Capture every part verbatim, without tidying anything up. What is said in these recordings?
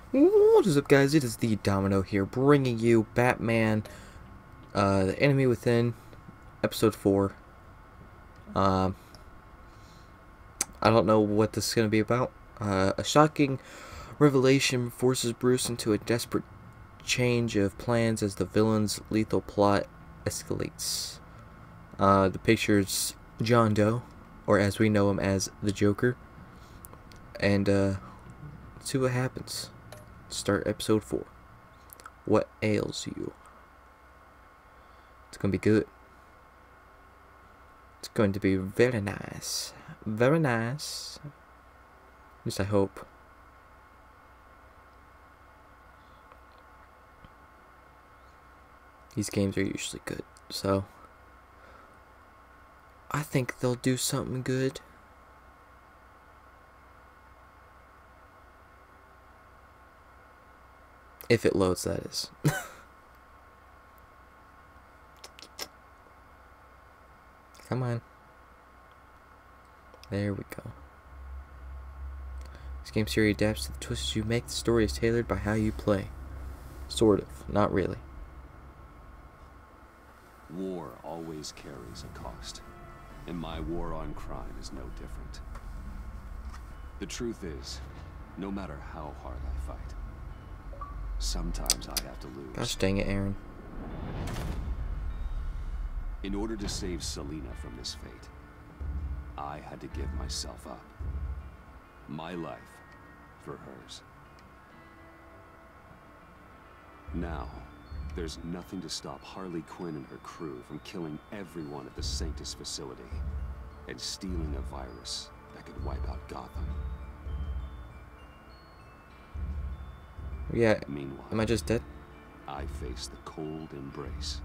What is up, guys? It is the Domino here, bringing you Batman, uh, The Enemy Within, episode four. Um, I don't know what this is going to be about. Uh, a shocking revelation forces Bruce into a desperate change of plans as the villain's lethal plot escalates. Uh, the picture's John Doe, or as we know him as the Joker. And, uh, let's see what happens. Start episode four. What ails you? It's gonna be good. It's going to be very nice. Very nice. At least I hope. These games are usually good, so I think they'll do something good. If it loads, that is. Come on. There we go. This game series adapts to the twists you make. The story is tailored by how you play. Sort of. Not really. War always carries a cost. And my war on crime is no different. The truth is, no matter how hard I fight, sometimes I have to lose. Gosh dang it, Aaron. In order to save Selina from this fate, I had to give myself up. My life for hers. Now, there's nothing to stop Harley Quinn and her crew from killing everyone at the Sanctus facility and stealing a virus that could wipe out Gotham. Yeah. Meanwhile, Am I just dead? I face the cold embrace.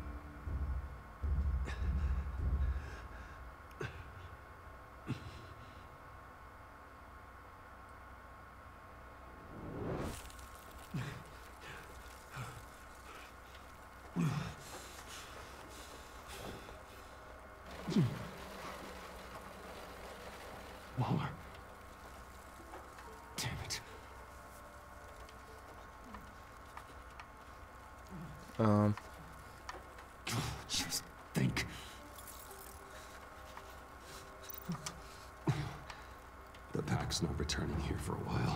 Waller. Damn it. Um. Just think. The pack's not returning here for a while.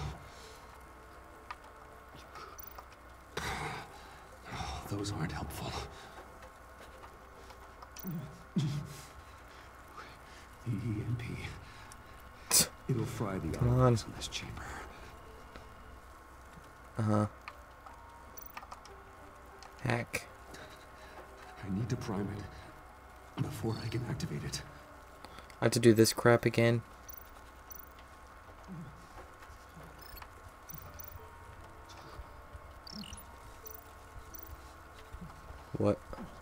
Those aren't helpful. The E M P. It'll fry the Come on. items in this chamber. Uh-huh. Hack. I need to prime it before I can activate it. I have to do this crap again. What?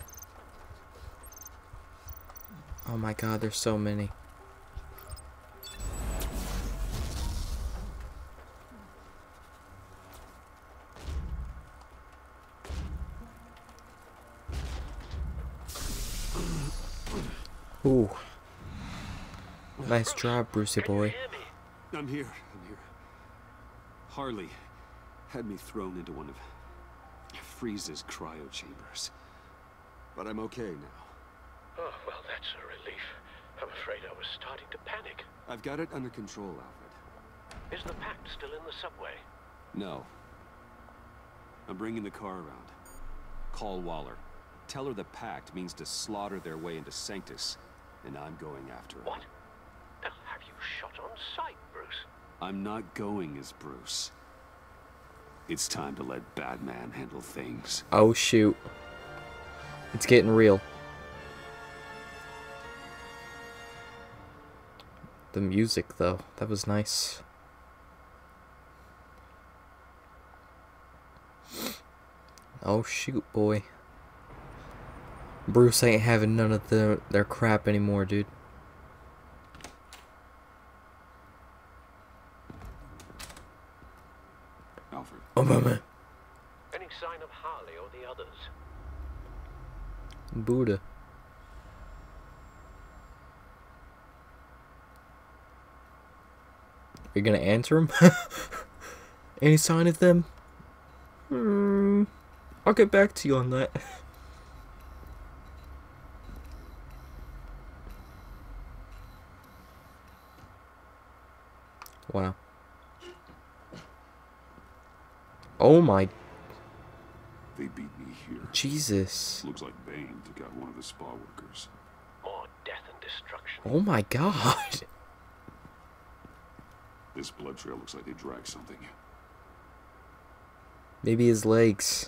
Oh my god, there's so many. Ooh. Nice job, Brucey boy. I'm here. I'm here. Harley had me thrown into one of Freeze's cryo chambers. But I'm okay now. Oh, well, that's a relief. I'm afraid I was starting to panic. I've got it under control, Alfred. Is the pact still in the subway? No. I'm bringing the car around. Call Waller. Tell her the pact means to slaughter their way into Sanctus, and I'm going after her. What? They'll have you shot on sight, Bruce. I'm not going as Bruce. It's time to let Batman handle things. Oh shoot. It's getting real. The music though, that was nice. Oh shoot, boy. Bruce ain't having none of the, their crap anymore, dude. Alfred. Oh my man. Any sign of Harley or the others? Buddha. Are you gonna answer him? Any sign of them? Hmm. I'll get back to you on that. Wow. Oh my. They beat me here. Jesus. Looks like Bane took out one of the spa workers. More death and destruction. Oh my god. This blood trail looks like they dragged something. Maybe his legs.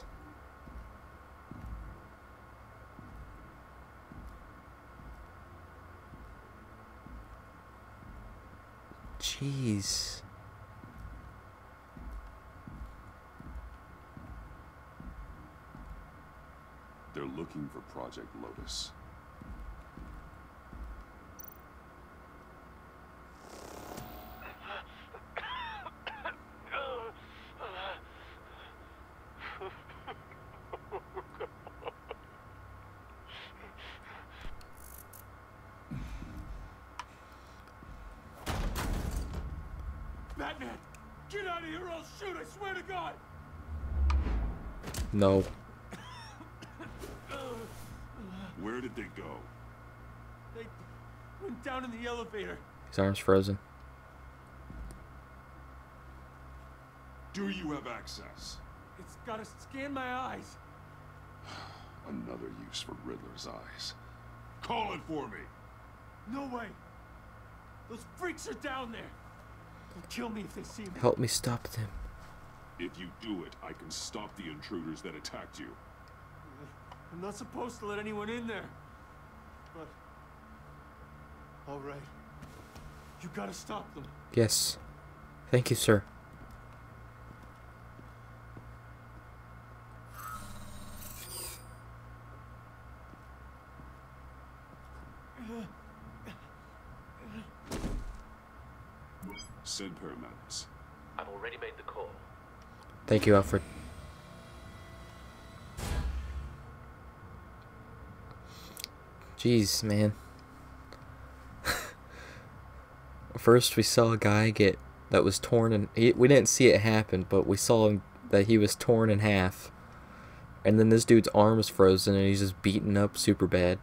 Jeez. They're looking for Project Lotus. Batman! Get out of here or I'll shoot, I swear to God! No. Where did they go? They went down in the elevator. His arm's frozen. Do you have access? It's gotta scan my eyes. Another use for Riddler's eyes. Call it for me! No way. Those freaks are down there. They'll kill me if they see me. Help me stop them. If you do it, I can stop the intruders that attacked you. I'm not supposed to let anyone in there. But... all right. You gotta stop them. Yes. Thank you, sir. Send paramedics. I've already made the call. Thank you, Alfred. Jeez, man. First, we saw a guy get that was torn, and we didn't see it happen, but we saw him that he was torn in half. And then this dude's arm is frozen, and he's just beaten up super bad.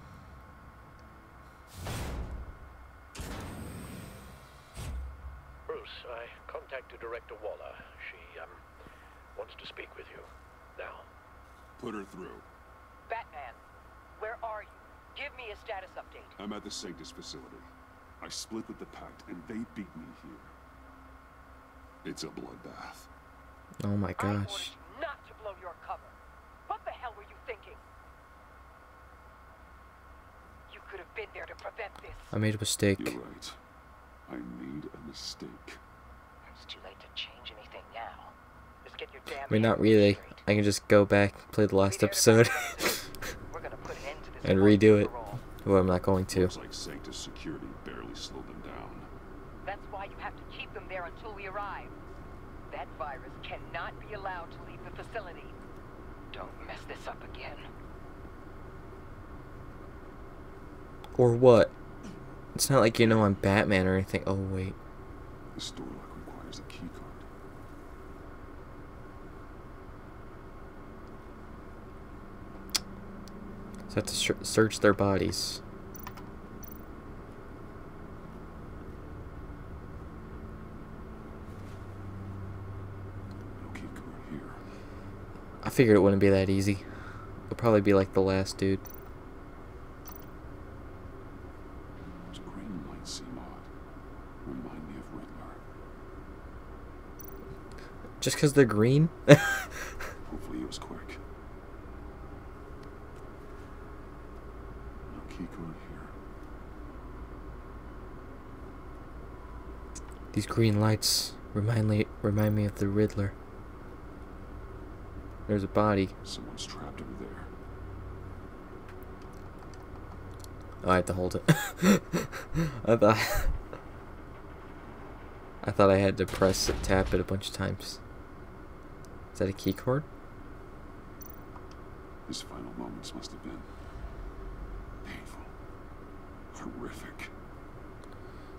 Bruce, I contacted Director Waller. She, um, wants to speak with you. Now. Put her through. Batman, where are you? Give me a status update. I'm at the Sanctus facility. I split with the Pact, and they beat me here. It's a bloodbath. Oh my I gosh. ordered you not to blow your cover. What the hell were you thinking? You could have been there to prevent this. I made a mistake. You're right. I made a mistake. It's too late to change anything now. Just get your damn I mean, not head really. straight. I can just go back, play the last Be there episode, tomorrow. We're gonna put an end to this and once redo and it. for all. Well, I'm not going to. Looks like Sanctus security barely slowed them down. That's why you have to keep them there until we arrive. That virus cannot be allowed to leave the facility. Don't mess this up again. Or what? It's not like you know I'm Batman or anything. Oh, wait. This door lock requires a keycard. So I have to sh- search their bodies. No keycard here. I figured it wouldn't be that easy. It'll probably be like the last dude. Those green lights seem odd. Remind me of Riddler. Just because they're green? Hopefully it was quick. No keycard here. These green lights remind me, remind me of the Riddler. There's a body. Someone's trapped over there. Oh, I have to hold it. I thought I thought I had to press it, tap it a bunch of times. Is that a key cord? His final moments must have been painful, horrific.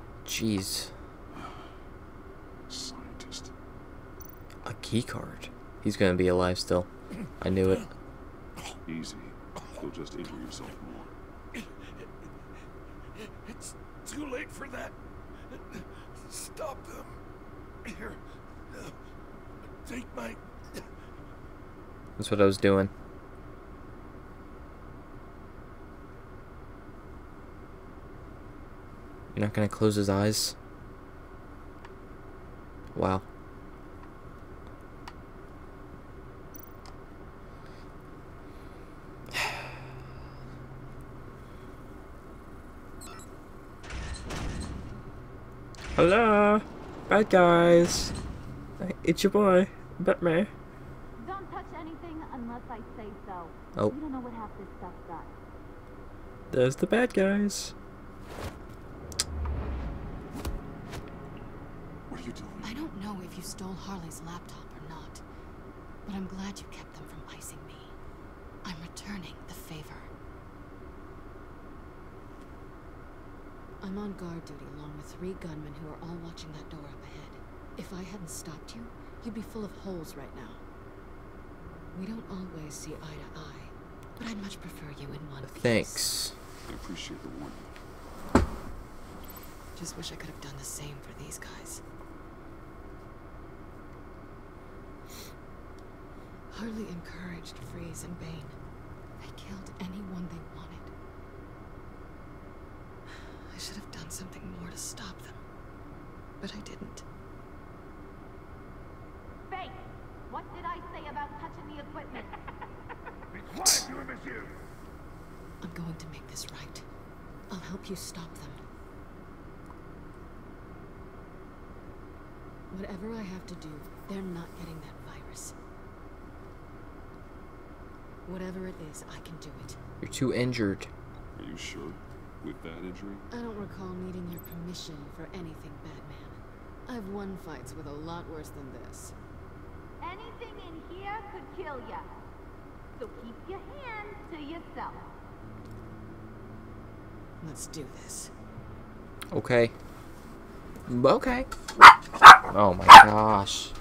Jeez. Scientist. A key card. He's gonna be alive still. I knew it. Easy. You'll just injure yourself more. It's too late for that. Stop them. Here. Take my... That's what I was doing. You're not gonna close his eyes? Wow. Hello, bad guys. It's your boy, Batman. Don't touch anything unless I say so. Oh. You don't know what half this stuff does. There's the bad guys. What are you doing? I don't know if you stole Harley's laptop or not, but I'm glad you kept them from icing me. I'm returning the favor. I'm on guard duty along with three gunmen who are all watching that door up ahead. If I hadn't stopped you, you'd be full of holes right now. We don't always see eye to eye, but I'd much prefer you in one piece. Thanks. I appreciate the warning. Just wish I could have done the same for these guys. Harley encouraged Freeze and Bane. They killed anyone they wanted. I should have done something more to stop them, but I didn't. Bane, what did I say about touching the equipment? Be quiet, you M S U! I'm going to make this right. I'll help you stop them. Whatever I have to do, they're not getting that virus. Whatever it is, I can do it. You're too injured. Are you sure? With that injury? I don't recall needing your permission for anything, Batman. I've won fights with a lot worse than this. Anything in here could kill ya. So keep your hands to yourself. Let's do this. Okay. Okay. Oh my gosh.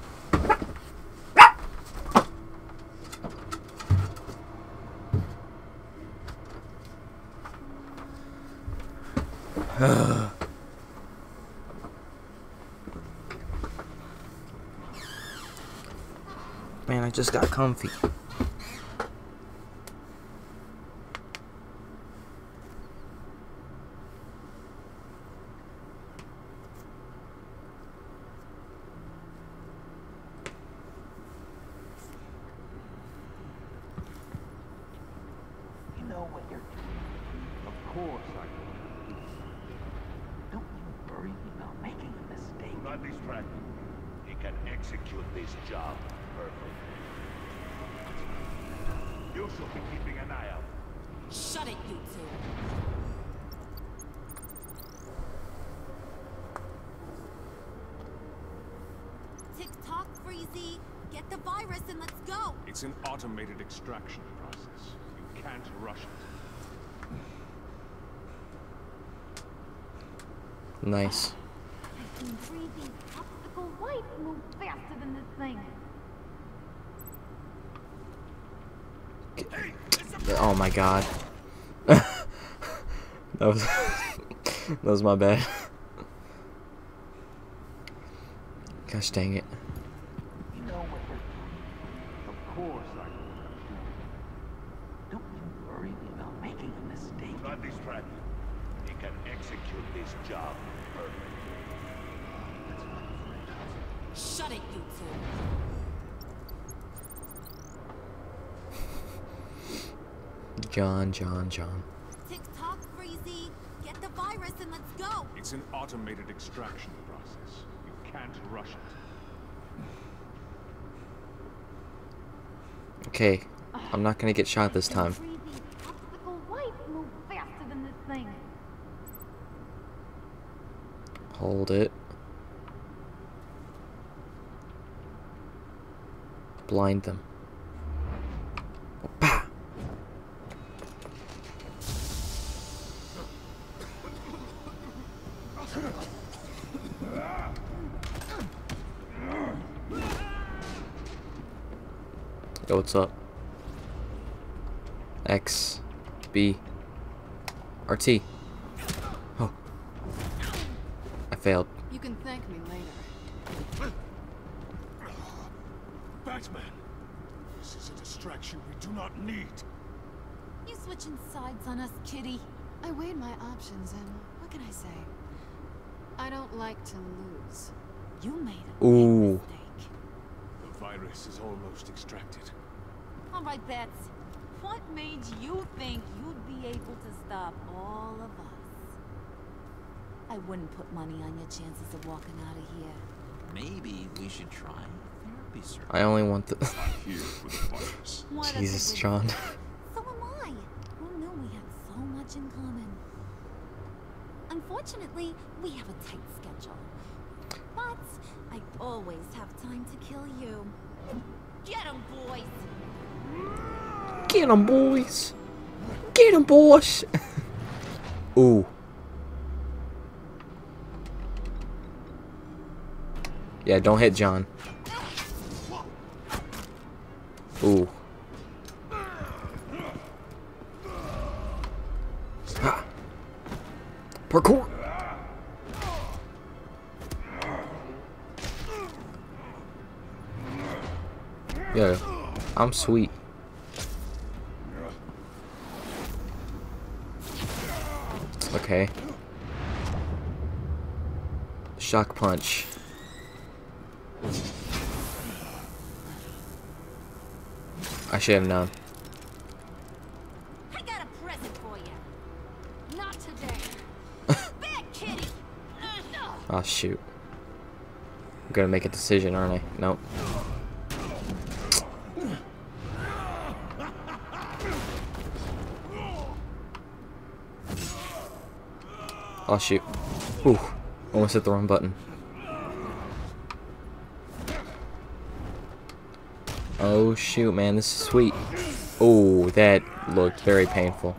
Man, I just got comfy. You know what you're doing. Of course I do. Don't you worry about making a mistake. Do not distract him. He can execute this job perfectly. You should be keeping an eye out. Shut it, you two. Tick-tock, Freezy. Get the virus and let's go. It's an automated extraction process. You can't rush it. Nice. I've seen Freezy's obstacle wife move faster than this thing. Oh my god. that was that was my bad. Gosh dang it. You know what you're doing. Of course I do. Don't you worry about making a mistake. Do not distract him. He can execute this job perfectly. Shut it, you two. John, John, John. Tick-tock, Freezy. Get the virus and let's go. It's an automated extraction process. You can't rush it. Okay, I'm not gonna get shot this time. Freezy's obstacle wife move faster than this thing. Hold it. Blind them. Bah! Yo, what's up? X, B, R T. Oh, I failed. You can thank me later. Batman! This is a distraction we do not need. You switching sides on us, kitty? I weighed my options, and what can I say? I don't like to lose. You made a Ooh. big mistake. The virus is almost extracted. All right, Bats. What made you think you'd be able to stop all of us? I wouldn't put money on your chances of walking out of here. Maybe we should try therapy, sir. I only want the. Here with the virus. What if Jesus, it was- John. So am I. Who knew we had so much in common? Unfortunately, we have a tight schedule. But I always have time to kill you. Get 'em, boys! Get 'em, boys. Get 'em, boys. Ooh. Yeah, don't hit John. Ooh. Ha. Parkour. Yeah, I'm sweet. Okay. Shock punch. I should have known. I got a present for you. Not today. Bad kitty. Oh shoot. I'm gonna make a decision, aren't I? Nope. Oh shoot. Ooh. Almost hit the wrong button. Oh shoot, man, this is sweet. Oh, that looked very painful.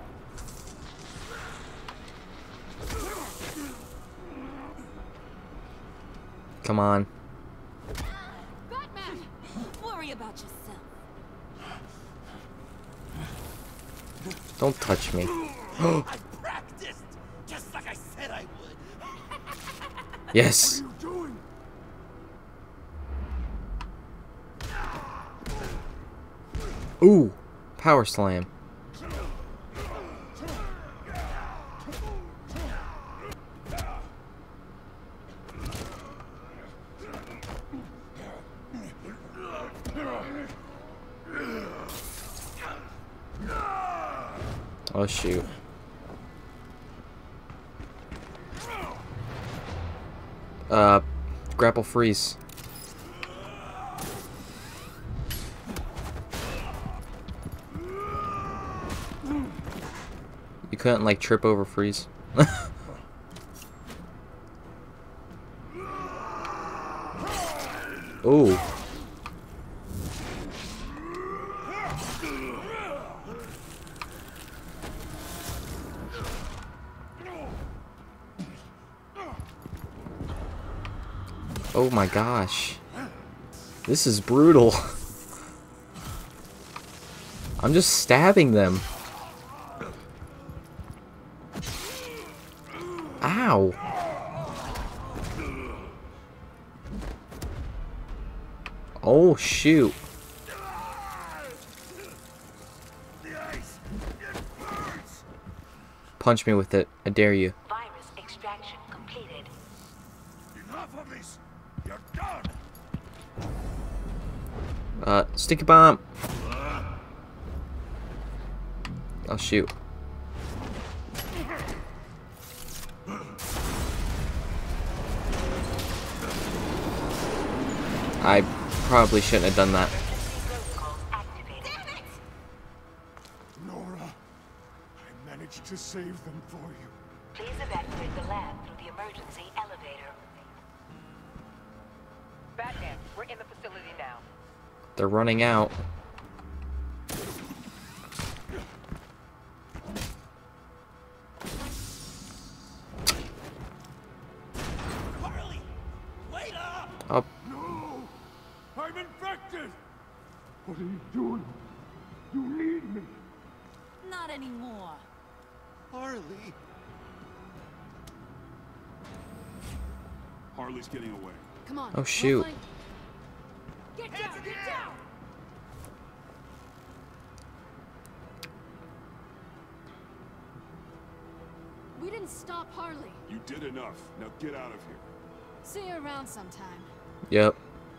Come on. Batman! Worry about yourself. Don't touch me. I practiced, just like I said I would. Yes. What are you doing? Ooh. Power slam. Oh shoot. Uh, grapple freeze. You couldn't like trip over freeze. Ooh. Oh my gosh. This is brutal. I'm just stabbing them. Ow. Oh shoot. Punch me with it. I dare you. Virus extraction completed. Enough of this. You're done. Uh, sticky bomb. Oh shoot. I probably shouldn't have done that. Damn it! Nora, I managed to save them for you. Please evacuate the lab through the emergency elevator. Batman, we're in the facility now. They're running out. Harley, wait up! Up. No! I'm infected! What are you doing? You need me. Not anymore. Harley. Harley's getting away. Come on. Oh, shoot. Get down, get down! We didn't stop Harley. You did enough. Now get out of here. See you around sometime. Yep.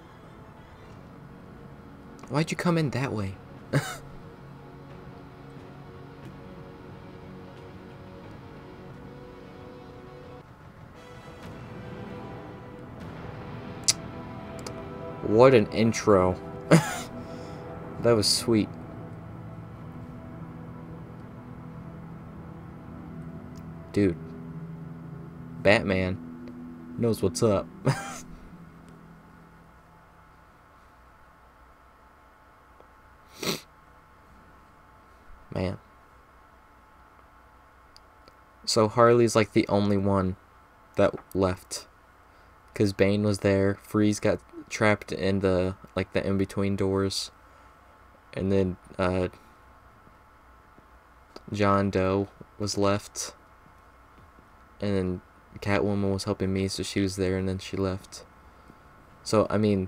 Why'd you come in that way? What an intro. That was sweet. Dude. Batman knows what's up. Man. So Harley's like the only one that left. Because Bane was there. Freeze got trapped in the, like, the in-between doors. And then, uh... John Doe was left. And then Catwoman was helping me, so she was there, and then she left. So, I mean...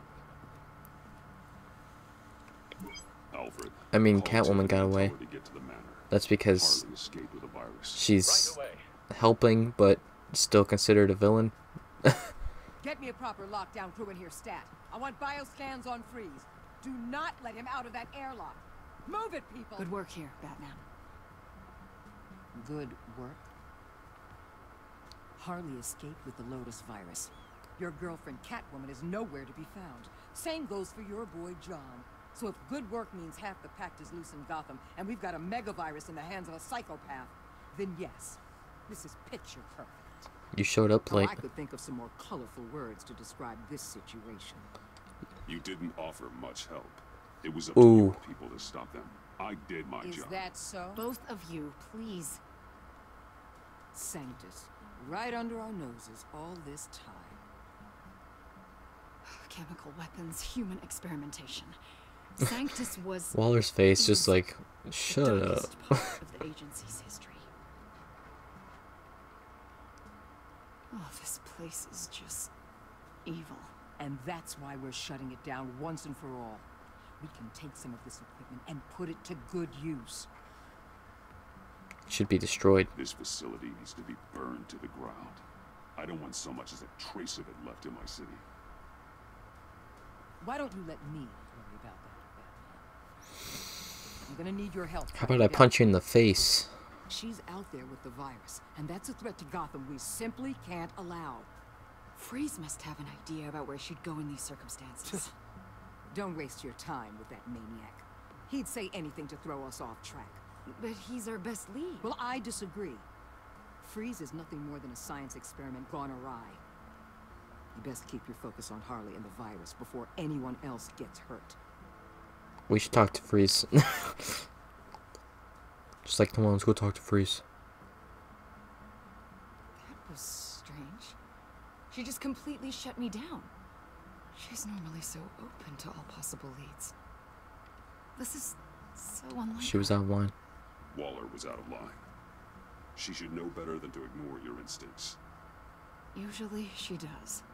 Alfred, I mean, call Catwoman got Timothy away. to get to the manor. That's because Harley escaped with a virus. she's Right away. helping, but still considered a villain. Get me a proper lockdown crew in here, stat. I want bioscans on Freeze. Do not let him out of that airlock. Move it, people! Good work here, Batman. Good work? Harley escaped with the Lotus virus. Your girlfriend Catwoman is nowhere to be found. Same goes for your boy John. So if good work means half the pact is loose in Gotham, and we've got a megavirus in the hands of a psychopath, then yes, this is picture perfect. You showed up Oh, late. I could think of some more colorful words to describe this situation. You didn't offer much help. It was up Ooh. to your people to stop them. I did my Is job. that so? Both of you, please. Sanctus, right under our noses all this time. Chemical weapons, human experimentation. Sanctus was Waller's face just like, shut up. darkest part of the agency's history. Oh, this place is just evil. And that's why we're shutting it down once and for all. We can take some of this equipment and put it to good use. Should be destroyed. This facility needs to be burned to the ground. I don't want so much as a trace of it left in my city. Why don't you let me worry about that, Batman? I'm gonna need your help. How about I punch you in the face? She's out there with the virus, and that's a threat to Gotham we simply can't allow. Freeze must have an idea about where she'd go in these circumstances. Don't waste your time with that maniac. He'd say anything to throw us off track. But he's our best lead. Well, I disagree. Freeze is nothing more than a science experiment gone awry. You best keep your focus on Harley and the virus before anyone else gets hurt. We should talk to Freeze. Just like, come on, let's go talk to Freeze. That was strange. She just completely shut me down. She's normally so open to all possible leads. This is so unlike She was her. out of line. Waller was out of line. She should know better than to ignore your instincts. Usually she does.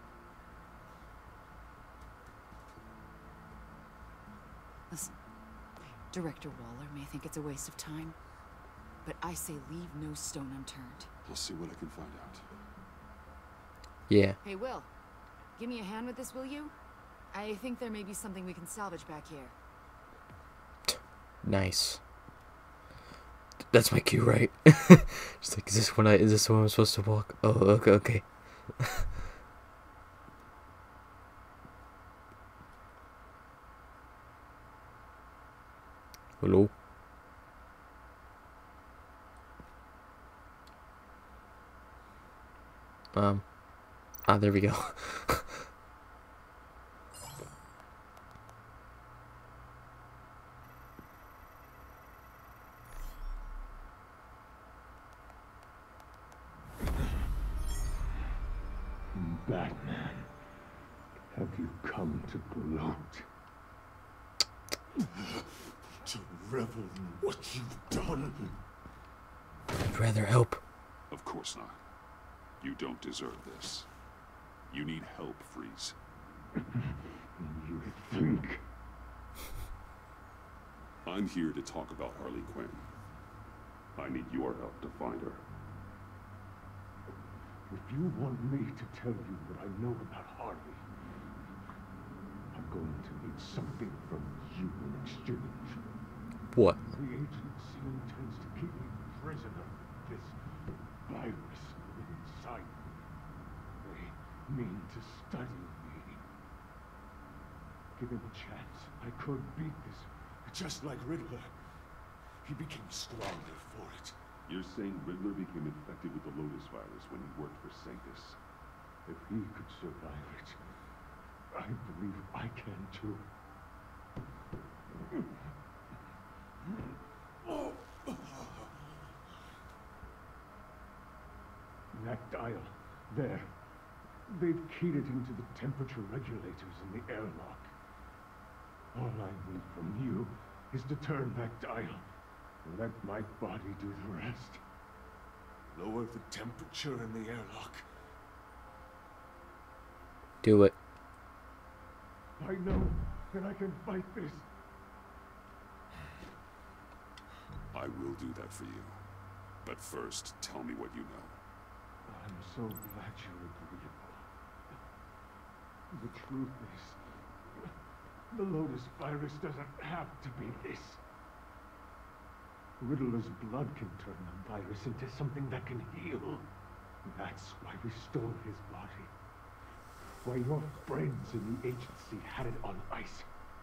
Listen, Director Waller may think it's a waste of time, but I say leave no stone unturned. I'll see what I can find out. Yeah. Hey, Will, give me a hand with this, will you? I think there may be something we can salvage back here. Nice. That's my cue, right? Just like, is this when I is this when I'm supposed to walk? Oh, okay, okay. Hello. Um. Ah, there we go. Batman, have you come to gloat? revel in what you've done. I'd rather help. Of course not. You don't deserve this. You need help, Freeze. You think? I'm here to talk about Harley Quinn. I need your help to find her. If you want me to tell you what I know about Harley, I'm going to need something from you in exchange. What? The agency intends to keep me prisoner with this virus inside me. They mean to study me. Given a chance, I could beat this. Just like Riddler. He became stronger for it. You're saying Riddler became infected with the Lotus virus when he worked for Sanctus? If he could survive it, I believe I can too. That dial, there. They've keyed it into the temperature regulators in the airlock. All I need from you is to turn that dial and let my body do the rest. Lower the temperature in the airlock. Do it. I know that I can fight this. I will do that for you. But first, tell me what you know. I'm so glad you're agreeable. The truth is, the Lotus virus doesn't have to be this. Riddler's blood can turn the virus into something that can heal. That's why we stole his body. Why your friends in the agency had it on ice.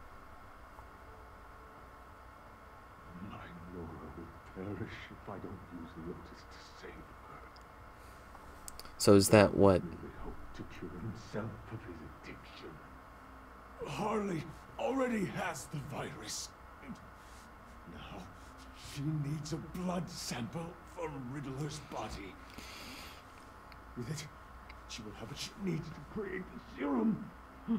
My Nora will perish if I don't use Lotus to save her. So is that what? He really hoped to cure himself of his addiction. Harley already has the virus. Now, she needs a blood sample from Riddler's body. With it, she will have what she needs to create the serum.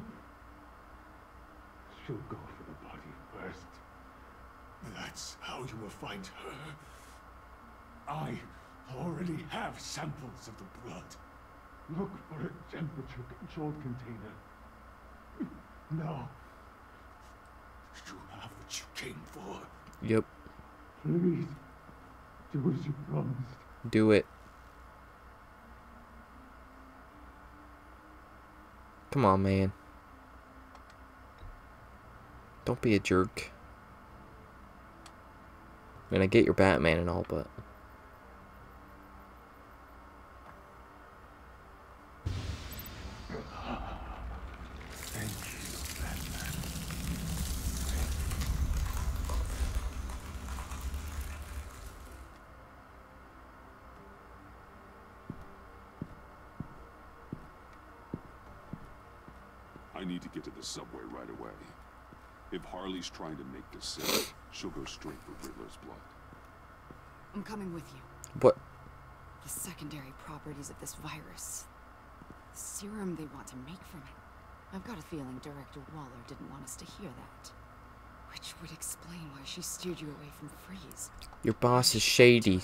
She'll go for the body first. That's how you will find her. I already have samples of the blood. Look for a temperature-controlled container. Now. You have what you came for. Yep. Please, do as you promised. Do it. Come on, man. Don't be a jerk. I mean, I get your Batman and all, but... Thank you, Batman. I need to get to the subway right away. If Harley's trying to make this serum, she'll go straight for Riddler's blood. I'm coming with you. What? The secondary properties of this virus. The serum they want to make from it. I've got a feeling Director Waller didn't want us to hear that. Which would explain why she steered you away from Freeze. Your boss is shady.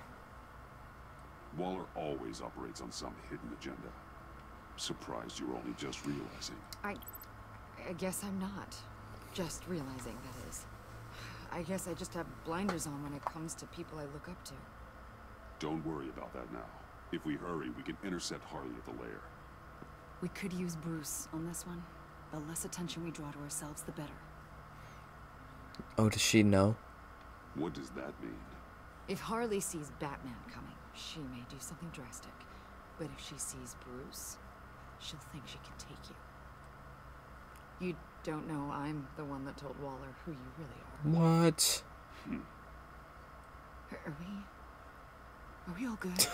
Waller always operates on some hidden agenda. Surprised you're only just realizing. I... I guess I'm not. Just realizing, that is. I guess I just have blinders on when it comes to people I look up to. Don't worry about that now. If we hurry, we can intercept Harley at the lair. We could use Bruce on this one. The less attention we draw to ourselves, the better. Oh, does she know? What does that mean? If Harley sees Batman coming, she may do something drastic. But if she sees Bruce, she'll think she can take you. You don't know I'm the one that told Waller who you really are. What? Hmm. Are, are we... Are we all good?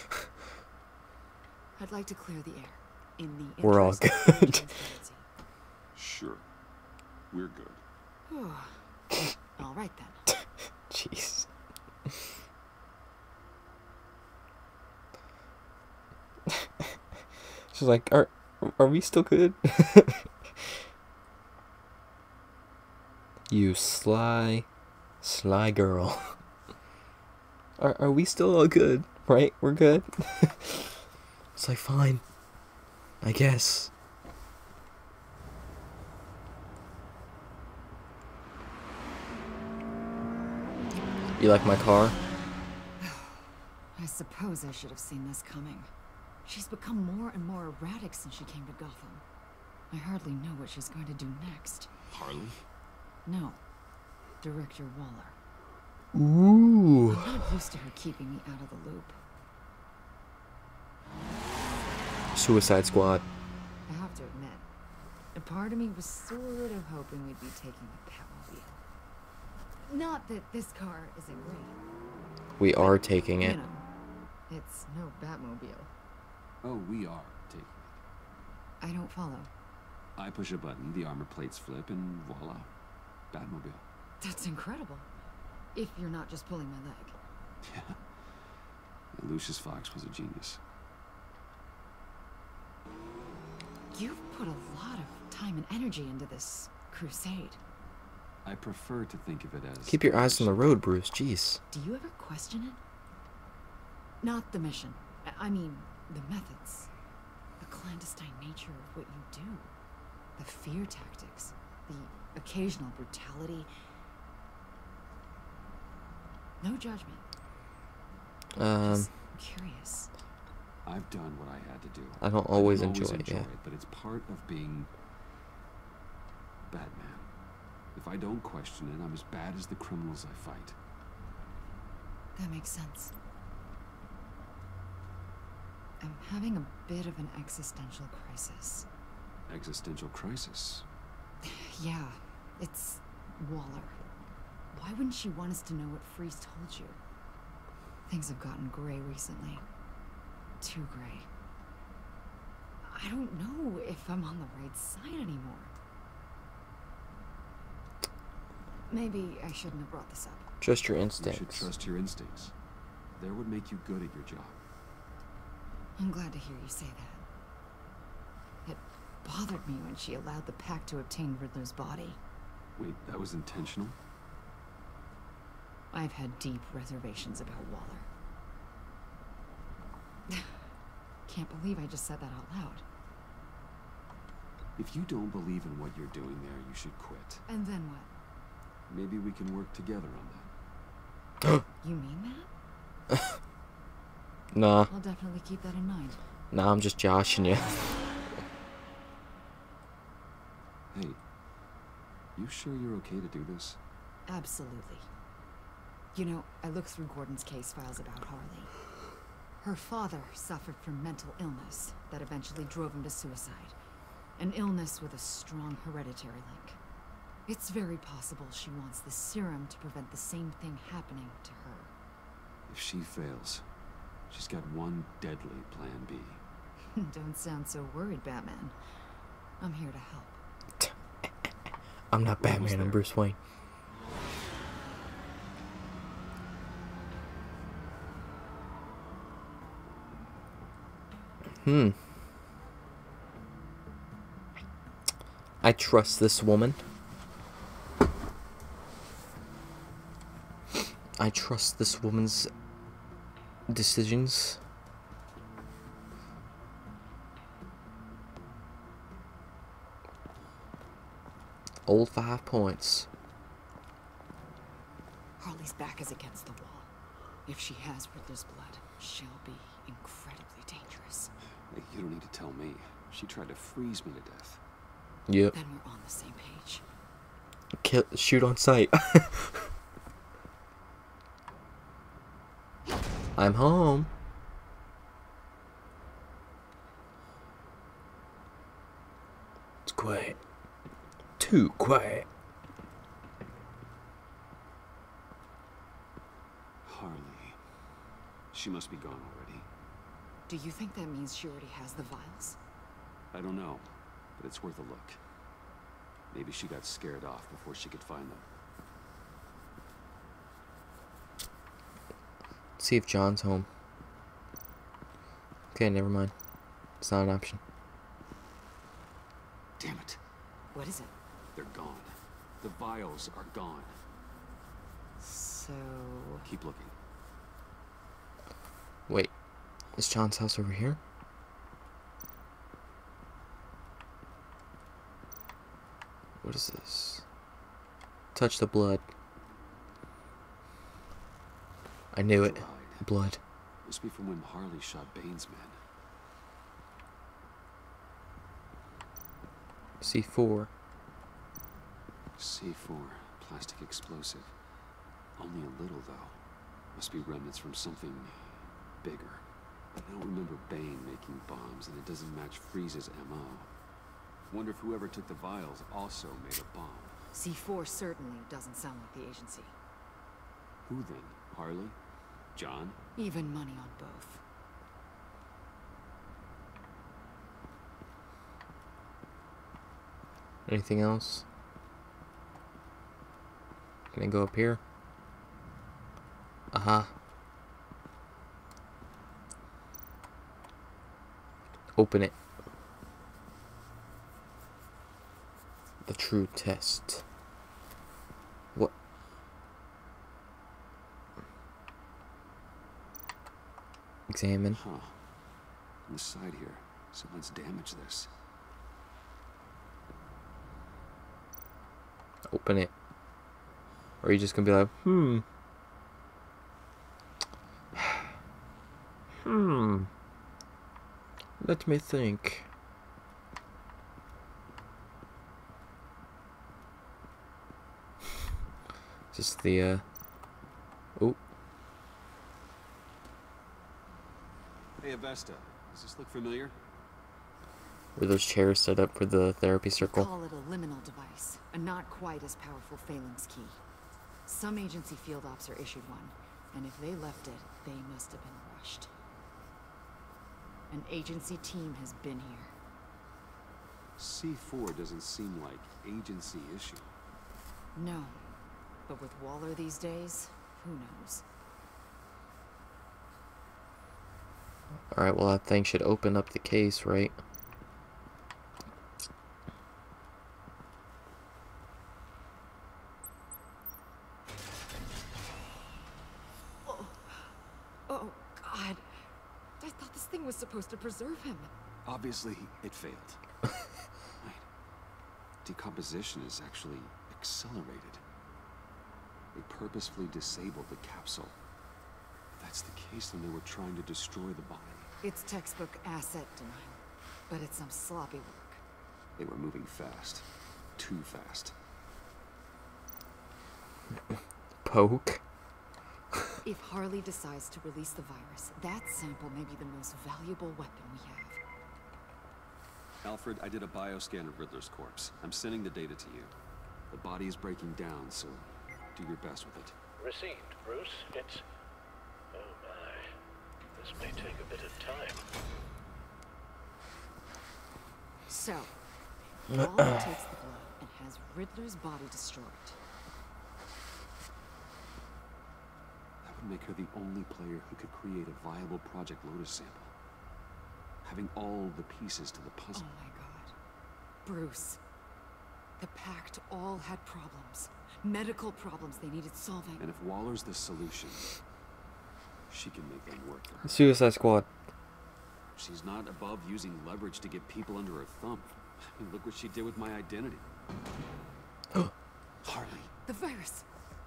I'd like to clear the air. In the We're all good. Sure. We're good. All right then. Jeez. She's like, are are we still good? You sly Sly girl. Are, are we still all good? Right? We're good? It's like, fine. I guess. You like my car? I suppose I should have seen this coming. She's become more and more erratic since she came to Gotham. I hardly know what she's going to do next. Harley? No. Director Waller. Ooh. I'm not used to her keeping me out of the loop. Suicide Squad. I have to admit, a part of me was sort of hoping we'd be taking the Batmobile. Not that this car isn't great. We are taking it. You know, it's no Batmobile. Oh, we are taking it. I don't follow. I push a button, the armor plates flip, and voila. Batmobile. That's incredible. If you're not just pulling my leg. Yeah. Lucius Fox was a genius. You've put a lot of time and energy into this crusade. I prefer to think of it as... Keep your eyes on the road, Bruce. Jeez. Do you ever question it? Not the mission. I mean, the methods. The clandestine nature of what you do. The fear tactics. The occasional brutality. No judgment. Um, Just curious. I've done what I had to do. I don't always I enjoy, always it, enjoy yeah. it, but it's part of being Batman. If I don't question it, I'm as bad as the criminals I fight. That makes sense. I'm having a bit of an existential crisis. Existential crisis? Yeah, it's Waller. Why wouldn't she want us to know what Freeze told you? Things have gotten gray recently. Too gray. I don't know if I'm on the right side anymore. Maybe I shouldn't have brought this up. Trust your You instincts. should trust your instincts. They're what make you good at your job. I'm glad to hear you say that. It bothered me when she allowed the Pact to obtain Riddler's body. Wait, that was intentional? I've had deep reservations about Waller. Can't believe I just said that out loud. If you don't believe in what you're doing there, you should quit. And then what? Maybe we can work together on that. You mean that? Nah. I'll definitely keep that in mind. Nah, I'm just joshing you. Hey, you sure you're okay to do this? Absolutely. You know, I looked through Gordon's case files about Harley. Her father suffered from mental illness that eventually drove him to suicide. An illness with a strong hereditary link. It's very possible she wants the serum to prevent the same thing happening to her. If she fails, she's got one deadly plan B. Don't sound so worried, Batman. I'm here to help. I'm not Batman, I'm Bruce Wayne. Hmm. I trust this woman. I trust this woman's decisions. Old five points. Harley's back is against the wall. If she has Riddler's blood, she'll be incredibly dangerous. Hey, you don't need to tell me. She tried to freeze me to death. Yep. Then we're on the same page. Kill, shoot on sight. I'm home. It's quiet. Too quiet. Harley. She must be gone already. Do you think that means she already has the vials? I don't know, but it's worth a look. Maybe she got scared off before she could find them. See if John's home. Okay, never mind. It's not an option. Damn it. What is it? They're gone. The vials are gone. So... Keep looking. Wait, is John's house over here? What is this? Touch the blood. I knew it. Blood. Must be from when Harley shot Bane's men. C four. C four. Plastic explosive. Only a little, though. Must be remnants from something bigger. But I don't remember Bane making bombs, and it doesn't match Freeze's M O. Wonder if whoever took the vials also made a bomb. C four certainly doesn't sound like the agency. Who then? Harley? John? Even money on both. Anything else? Can I go up here? Uh-huh. Open it. The true test. What? Examine. Huh. On the side here, someone's damaged this. Open it. Or are you just gonna be like, hmm. Hmm. Let me think. Just the, uh... Oh. Hey, Avesta. Does this look familiar? Were those chairs set up for the therapy circle? Call it a liminal device, a not quite as powerful phalanx key. Some agency field ops are issued one, and if they left it, they must have been rushed. An agency team has been here. C four doesn't seem like agency issue. No. But with Waller these days, who knows? Alright, well that thing should open up the case, right? Oh, oh God. I thought this thing was supposed to preserve him. Obviously, it failed. Wait. Decomposition is actually accelerated. They purposefully disabled the capsule. If that's the case, then they were trying to destroy the body. It's textbook asset denial, but it's some sloppy work. They were moving fast. Too fast. Poke. If Harley decides to release the virus, that sample may be the most valuable weapon we have. Alfred, I did a bioscan of Riddler's corpse. I'm sending the data to you. The body is breaking down, so do your best with it. Received, Bruce. It's... Oh my. This may take a bit of time. So, Waller takes the blow and has Riddler's body destroyed. That would make her the only player who could create a viable Project Lotus sample. Having all the pieces to the puzzle. Oh my God. Bruce. The Pact all had problems. Medical problems they needed solving. And if Waller's the solution, she can make them work for her. Suicide Squad. She's not above using leverage to get people under her thumb. I mean, look what she did with my identity. Harley. The virus.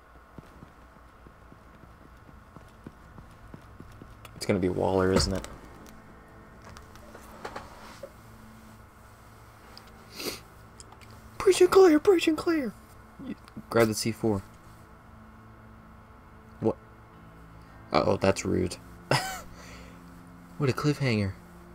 It's gonna be Waller, isn't it? Preach and clear, preach and clear. You grab the C four. What? Uh oh, that's rude. What a cliffhanger.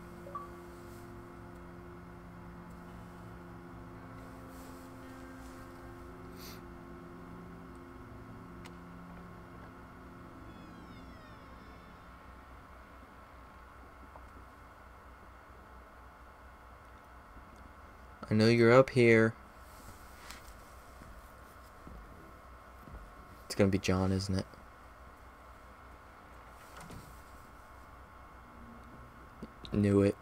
I know you're up here. It's gonna be John, isn't it? Knew it.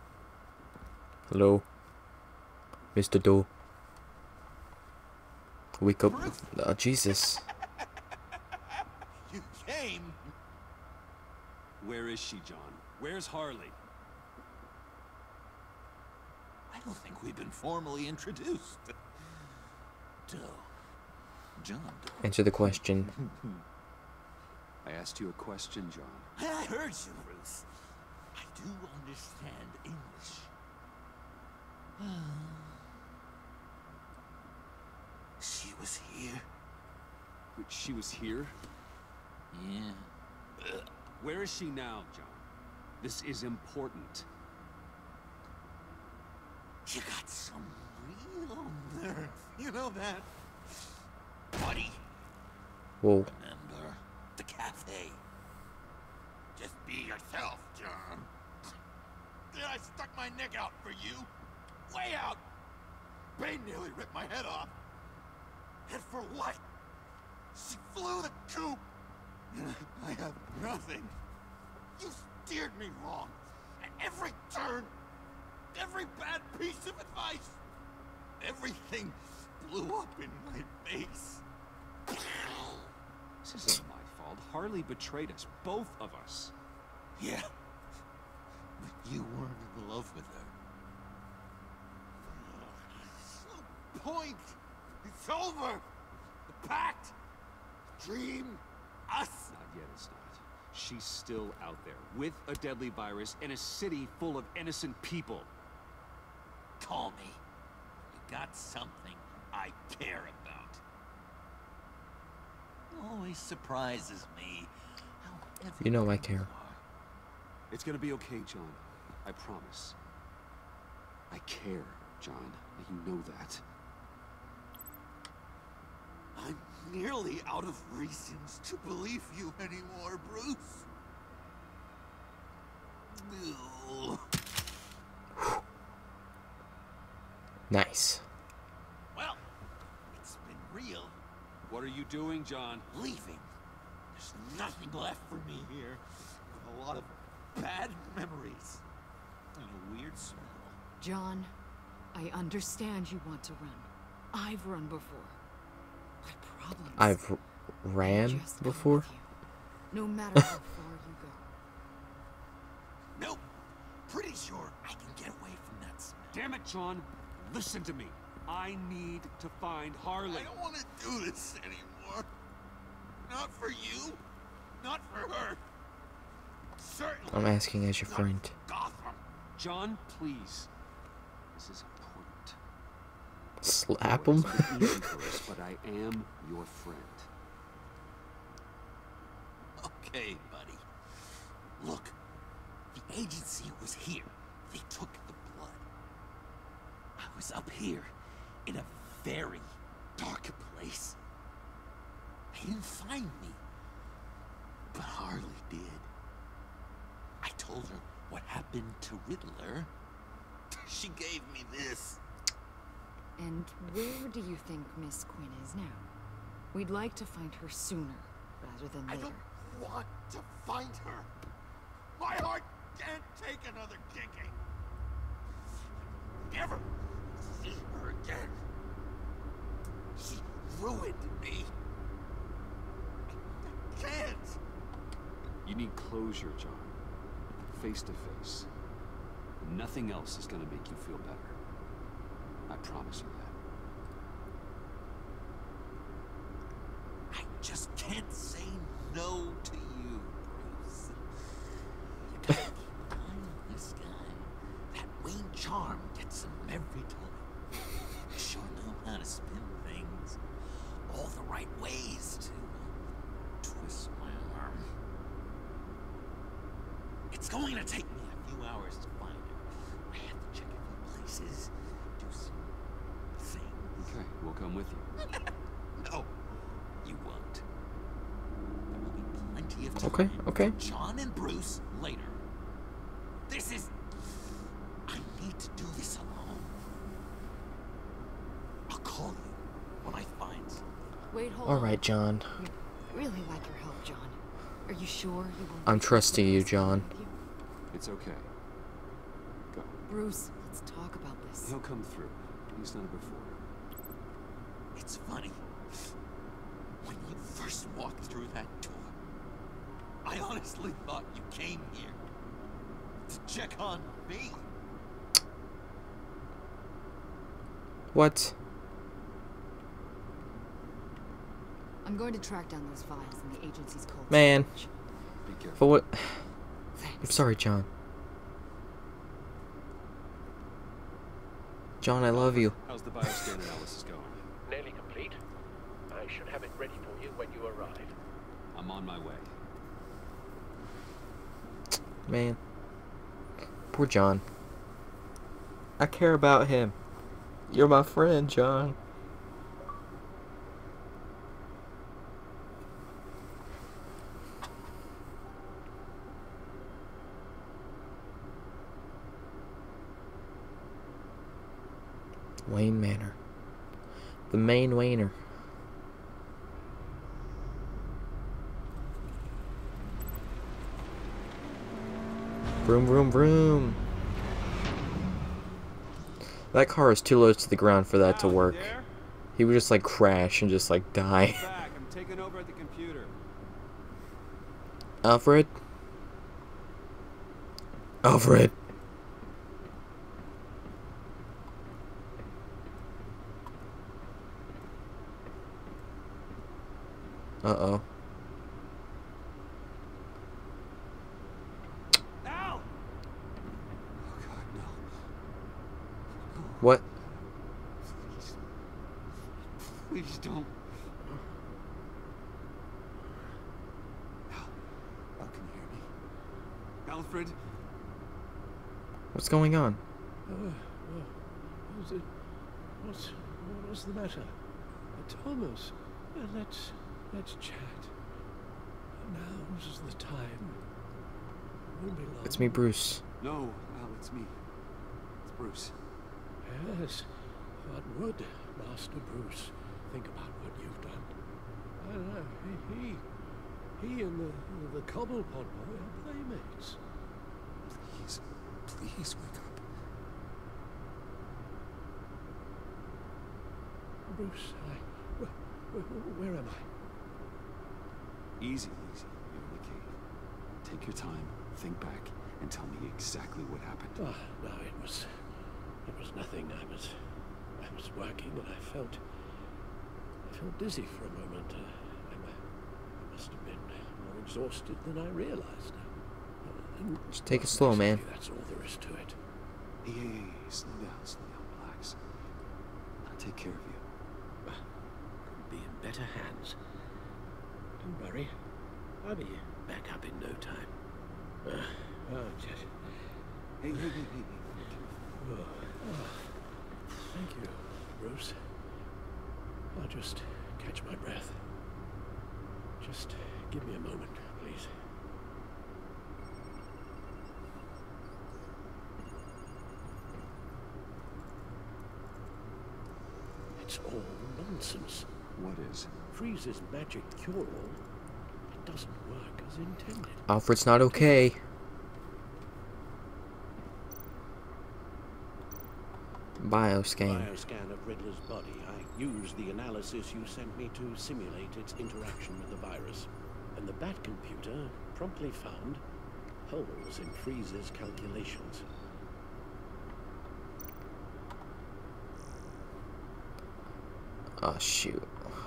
Hello? Mister Doe. Wake up. Oh, Jesus. You came. Where is she, John? Where's Harley? I don't think we've been formally introduced. Doe. John Doe. Answer the question. I asked you a question, John. I heard you, Bruce. I do understand English. She was here. Wait, she was here? Yeah. Where is she now, John? This is important. You got some real nerve. You know that? Buddy. Whoa. Remember the cafe? Just be yourself, John. Then I stuck my neck out for you. Way out. Bane nearly ripped my head off. And for what? She flew the coop. I have nothing. You steered me wrong. At every turn. Every bad piece of advice. Everything blew up in my face. This isn't my fault. Harley betrayed us. Both of us. Yeah. But you weren't in love with her. No point. It's over. The pact. The dream. Us. Not yet, it's not. She's still out there with a deadly virus in a city full of innocent people. Call me. You got something I care about. Always surprises me how You know I care. It's gonna be okay, John. I promise. I care, John. You know that. I'm nearly out of reasons to believe you anymore, Bruce. Ew. Nice. Well, it's been real. What are you doing, John? Leaving. There's nothing left for me here. A lot of bad memories. And a weird smell. John, I understand you want to run. I've run before. My problem is I've r ran just before. with you, no matter how far you go. Nope. Pretty sure I can get away from that smell. Damn it, John. Listen to me. I need to find Harley. I don't want to do this anymore. Not for you. Not for her. Certainly. I'm asking as your not friend. Gotham. John, please. This is important. Slap I him. know it's not easy for us, but I am your friend. Okay, buddy. Look, the agency was here. They took the blood. I was up here in a very dark place. They didn't find me, but Harley did. I told her what happened to Riddler. She gave me this. And where do you think Miss Quinn is now? We'd like to find her sooner, rather than I later. don't want to find her. My heart can't take another kicking. Never see her again. She ruined me. I can't. You need closure, John. Face to face. Nothing else is gonna make you feel better. I promise you that. I just can't say no to you, Bruce. You gotta keep an eye on this guy. That Wayne charm gets him every time. You sure know how to spin things. All the right ways to twist my arm. It's going to take me a few hours to find her. I have to check a few places, do some things. Okay, we'll come with you. No, you won't. There will be plenty of time Okay, okay. for John and Bruce later. This is... I need to do this alone. I'll call you when I find you. Wait, hold All on. right, John. We really like your help, John. Are you sure you won't? I'm trusting you, John. It's okay. Go. Bruce, let's talk about this. He'll come through. He's done it before. It's funny. that door. I honestly thought you came here to check on me. What? I'm going to track down those files in the agency's cold Man. storage. Be careful. For what? Thanks. I'm sorry, John. John, I love you. How's the bioscan analysis going? Nearly complete. I should have it ready for you when you arrive. I'm on my way. Man. Poor John. I care about him. You're my friend, John. Wayne Manor. The main Wayner. Vroom, vroom, vroom. That car is too low to the ground for that to work. He would just like crash and just like die. Back. I'm taking over at the computer. Alfred? Alfred. Uh-oh. Al! Oh God, no. What? Please. Please don't. Al, Al, can you hear me? Alfred? What's going on? Uh, uh, is it, what's, what's the matter? Uh, Thomas, uh, let's, let's chat. Now's the time. Won't be long. It's me, Bruce. No, Al, it's me. It's Bruce. Yes, what would Master Bruce think about what you've done? I don't know, he, he, he and the, the Cobblepot boy are playmates. Please, please wake up. Bruce, I, where, where, where am I? Easy, easy. You're in the cave. Take your time, think back, and tell me exactly what happened. Ah, no, it was, it was nothing. I was, I was working, and I felt, I felt dizzy for a moment. Uh, I, I must have been more exhausted than I realized. Uh, and, Just take it well, slow, man. basically, that's all there is to it. Hey, hey, hey, hey, slow down, slow down, relax. I'll take care of you. Couldn't be in better hands. Don't worry, I'll be back up in no time. Uh, oh, just... Hey, hey, hey, hey, hey. Oh, oh. Thank you, Bruce. I'll just catch my breath. Just give me a moment, please. It's all nonsense. What is? Freeze's magic cure-all, it doesn't work as intended. Alfred's not okay. Bioscan. Bioscan of Riddler's body. I used the analysis you sent me to simulate its interaction with the virus. And the Bat computer promptly found holes in Freeze's calculations. Oh, shoot.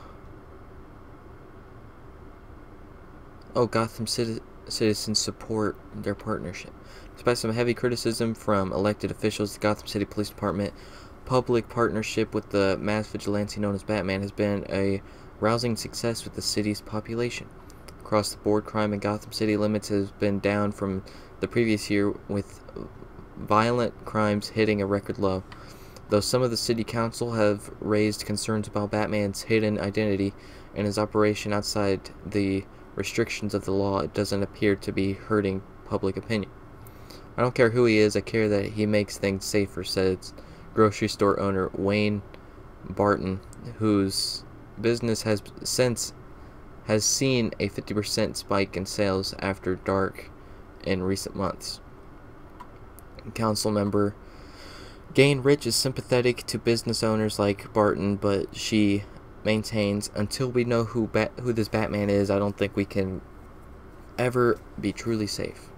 Oh, Gotham citi citizens support their partnership. Despite some heavy criticism from elected officials, the Gotham City Police Department public partnership with the mass vigilante known as Batman has been a rousing success with the city's population. Across the board, crime in Gotham City limits has been down from the previous year, with violent crimes hitting a record low. Though some of the city council have raised concerns about Batman's hidden identity and his operation outside the restrictions of the law, it doesn't appear to be hurting public opinion. I don't care who he is, I care that he makes things safer, says grocery store owner Wayne Barton, whose business has since has seen a fifty percent spike in sales after dark in recent months. Council member Gain Rich is sympathetic to business owners like Barton, but she maintains, until we know who Bat who this Batman is, I don't think we can ever be truly safe.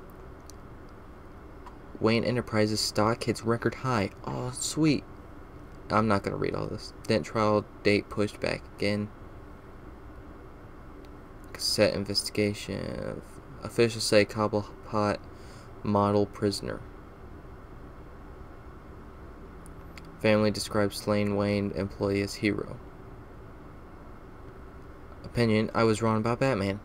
Wayne Enterprises stock hits record high. Oh, sweet. I'm not gonna read all this. Dent trial date pushed back again. Cassette investigation. Officials say Cobblepot model prisoner. Family describes slain Wayne employee as hero. Opinion: I was wrong about Batman.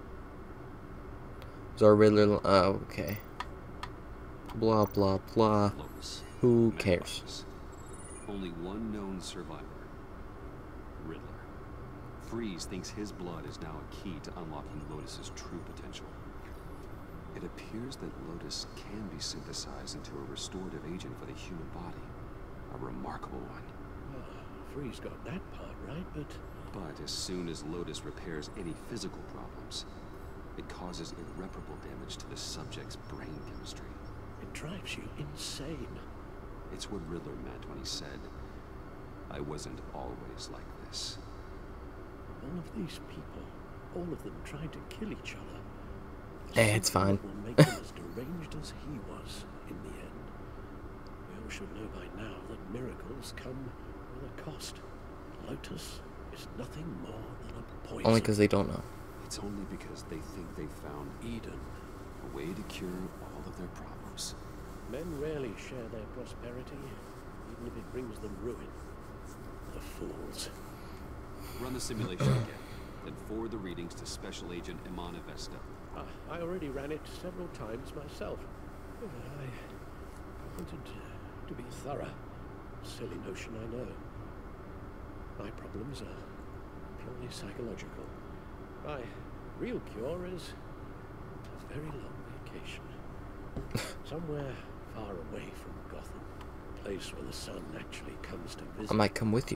Zara Riddler. Oh, okay. Blah blah blah. Lotus. Who cares? Megavirus. Only one known survivor. Riddler. Freeze thinks his blood is now a key to unlocking Lotus's true potential. It appears that Lotus can be synthesized into a restorative agent for the human body. A remarkable one. Oh, Freeze got that part right, but... But as soon as Lotus repairs any physical problems, it causes irreparable damage to the subject's brain chemistry. It drives you insane. It's what Riddler meant when he said, I wasn't always like this. All of these people, all of them tried to kill each other. Hey, it's fine. Will make them as deranged as he was in the end. We all should know by now that miracles come with a cost. Lotus is nothing more than a poison. Only because they don't know. It's only because they think they found Eden, a way to cure all of their problems. Men rarely share their prosperity, even if it brings them ruin. The fools. Run the simulation again, then forward the readings to Special Agent Iman Avesta. Ah, I already ran it several times myself. I, I wanted to, to be thorough. Silly notion, I know. My problems are purely psychological. My real cure is a very long vacation. Somewhere far away from Gotham. A place where the sun actually comes to visit. I might come with you.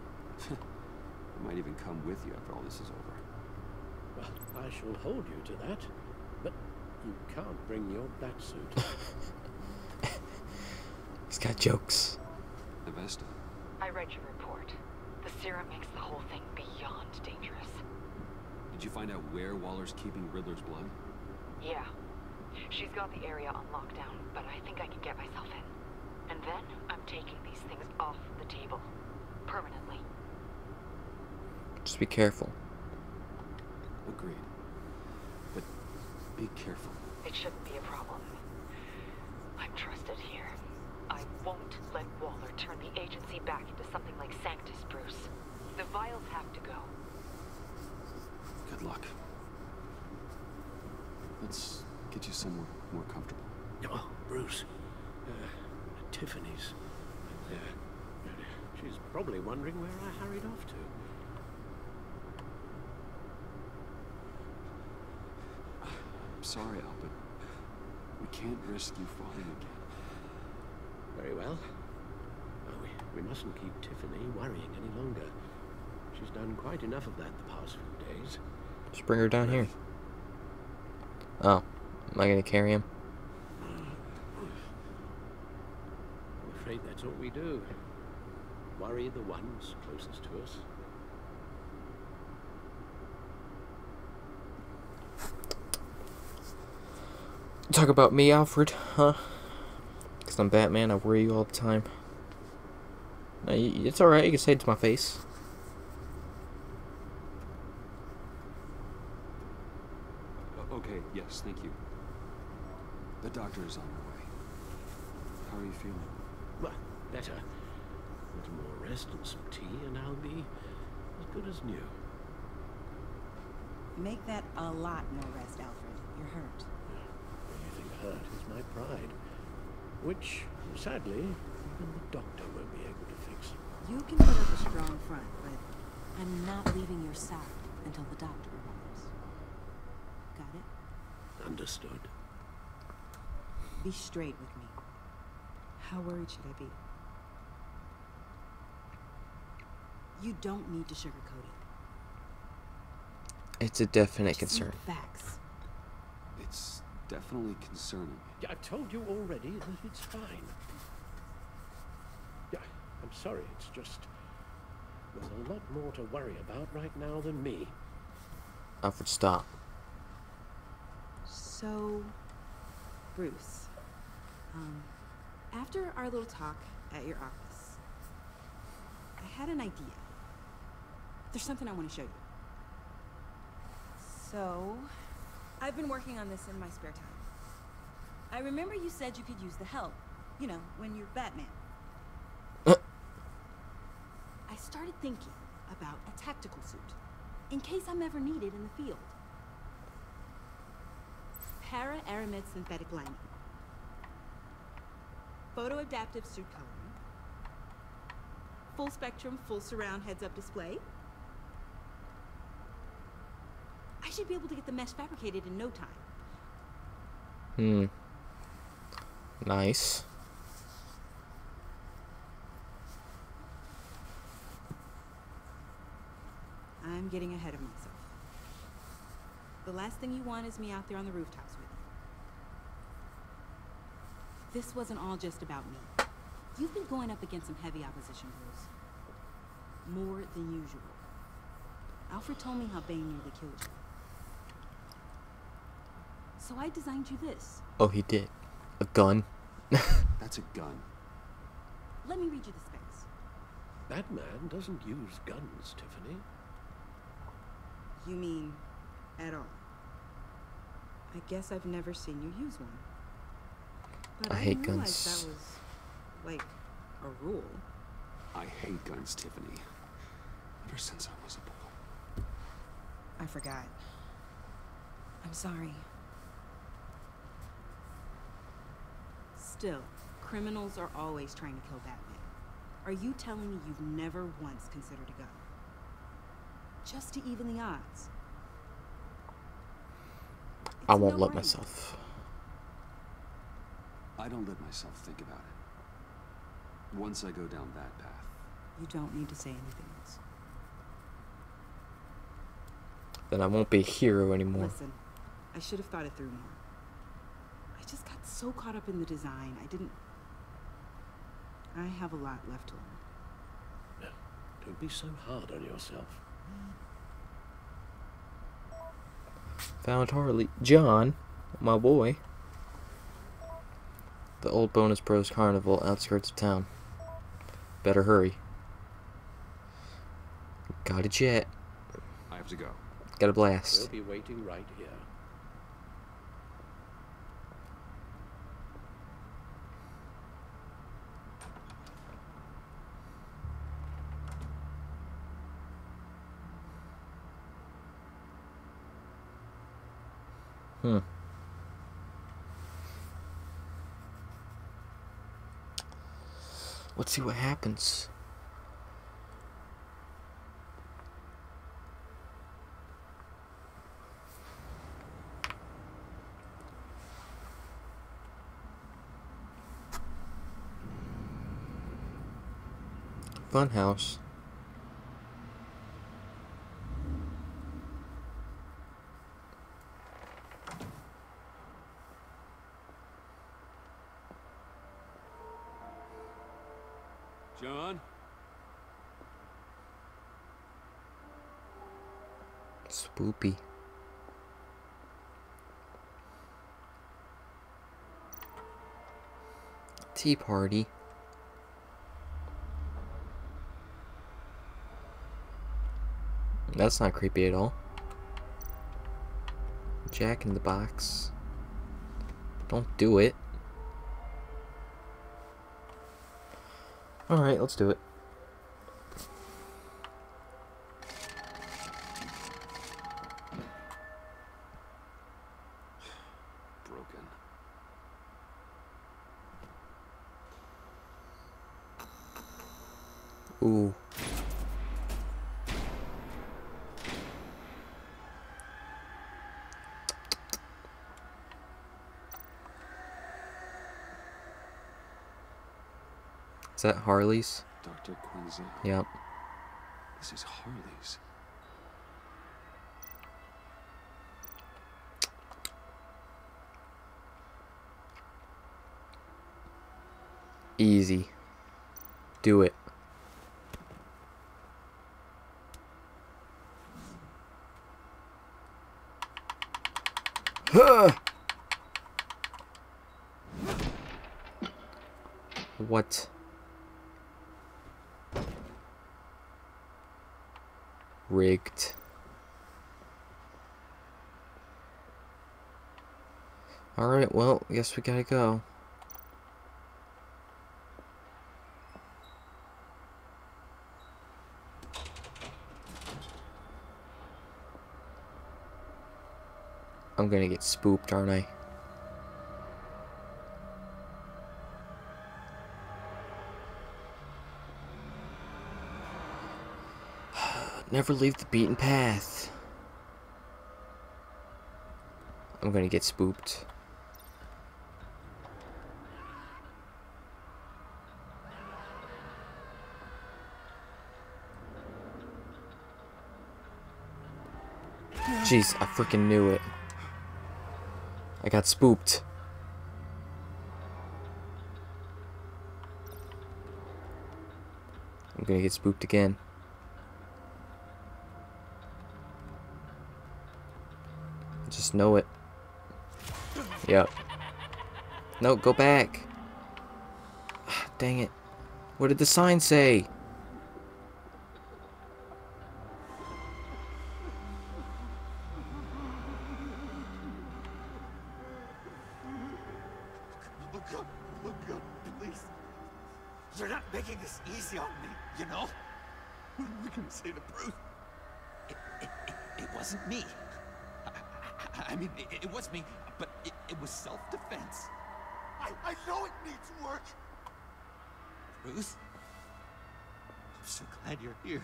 I might even come with you after all this is over. Well, I shall hold you to that. But you can't bring your batsuit. He's got jokes. Avesta. I read your report. The serum makes the whole thing beyond dangerous. Did you find out where Waller's keeping Riddler's blood? Yeah. She's got the area on lockdown, but I think I can get myself in. And then I'm taking these things off the table. Permanently. Just be careful. Agreed. But be careful. It shouldn't be a problem. I'm trusted here. I won't let Waller turn the agency back into something like Sanctus, Bruce. The vials have to go. Good luck. Let's get you somewhere more comfortable. Oh, Bruce. Uh, Tiffany's. Uh, she's probably wondering where I hurried off to. I'm sorry, Al, but we can't risk you falling again. Very well. Well, we, we mustn't keep Tiffany worrying any longer. She's done quite enough of that the past few days. Just bring her down here. Oh, am I gonna carry him? I'm afraid that's all we do. Worry the ones closest to us. Talk about me, Alfred, huh? Because I'm Batman, I worry you all the time. No, you, it's alright, you can say it to my face. Okay, yes, thank you. The doctor is on her way. How are you feeling? Well, better. A little more rest and some tea, and I'll be as good as new. Make that a lot more rest, Alfred. You're hurt. Anything hurt is my pride. Which, sadly, even the doctor won't be able to fix. You can put up a strong front, but I'm not leaving your side until the doctor arrives. Got it? Understood. Be straight with me. How worried should I be? You don't need to sugarcoat it. It's a definite Just concern. Facts. It's definitely concerning. Yeah, I've told you already that it's fine. Yeah, I'm sorry, it's just... with a lot more to worry about right now than me. Alfred, stop. So, Bruce, um, after our little talk at your office, I had an idea. There's something I want to show you. So, I've been working on this in my spare time. I remember you said you could use the help, you know, when you're Batman. I started thinking about a tactical suit, in case I'm ever needed in the field. Para-aramid synthetic lining. Photo-adaptive suit coloring. Full spectrum, full surround heads-up display. I should be able to get the mesh fabricated in no time. Hmm. Nice. I'm getting ahead of myself. The last thing you want is me out there on the rooftops with you. This wasn't all just about me. You've been going up against some heavy opposition, Bruce. More than usual. Alfred told me how Bane nearly killed you. So I designed you this. Oh, he did. A gun? That's a gun. Let me read you the specs. Batman doesn't use guns, Tiffany. You mean at all? I guess I've never seen you use one. But I I hate didn't realize guns. that was, like, a rule. I hate guns, Tiffany. Ever since I was a boy. I forgot. I'm sorry. Still, criminals are always trying to kill Batman. Are you telling me you've never once considered a gun? Just to even the odds? I It's won't no let brainer. myself. I don't let myself think about it. Once I go down that path. You don't need to say anything else. Then I won't be a hero anymore. Listen, I should have thought it through more. I just got so caught up in the design, I didn't... I have a lot left to learn. No, don't be so hard on yourself. Found Harley. John, my boy. The old Bonus Bros Carnival, outskirts of town. Better hurry. Got a jet. I have to go. Got a blast. We'll be waiting right here. Hmm. Let's see what happens. Funhouse. John? Spoopy. Tea party. That's not creepy at all. Jack in the Box. Don't do it. Alright, let's do it. Broken. Ooh. Is that Harley's? Doctor Quinzel. Yep. This is Harley's. Easy. Do it. Huh. What? Rigged. Alright, well, I guess we gotta go. I'm gonna get spooked, aren't I? Never leave the beaten path. I'm gonna get spooked. Jeez, I freaking knew it. I got spooked. I'm gonna get spooked again. I just know it. Yep. No, go back. Dang it. What did the sign say? Look up, look up, please. You're not making this easy on me, you know? What are we gonna say to Bruce? It, it, it, it wasn't me. I, I, I mean, it, it was me, but it, it was self-defense. I, I know it needs work. Bruce, I'm so glad you're here.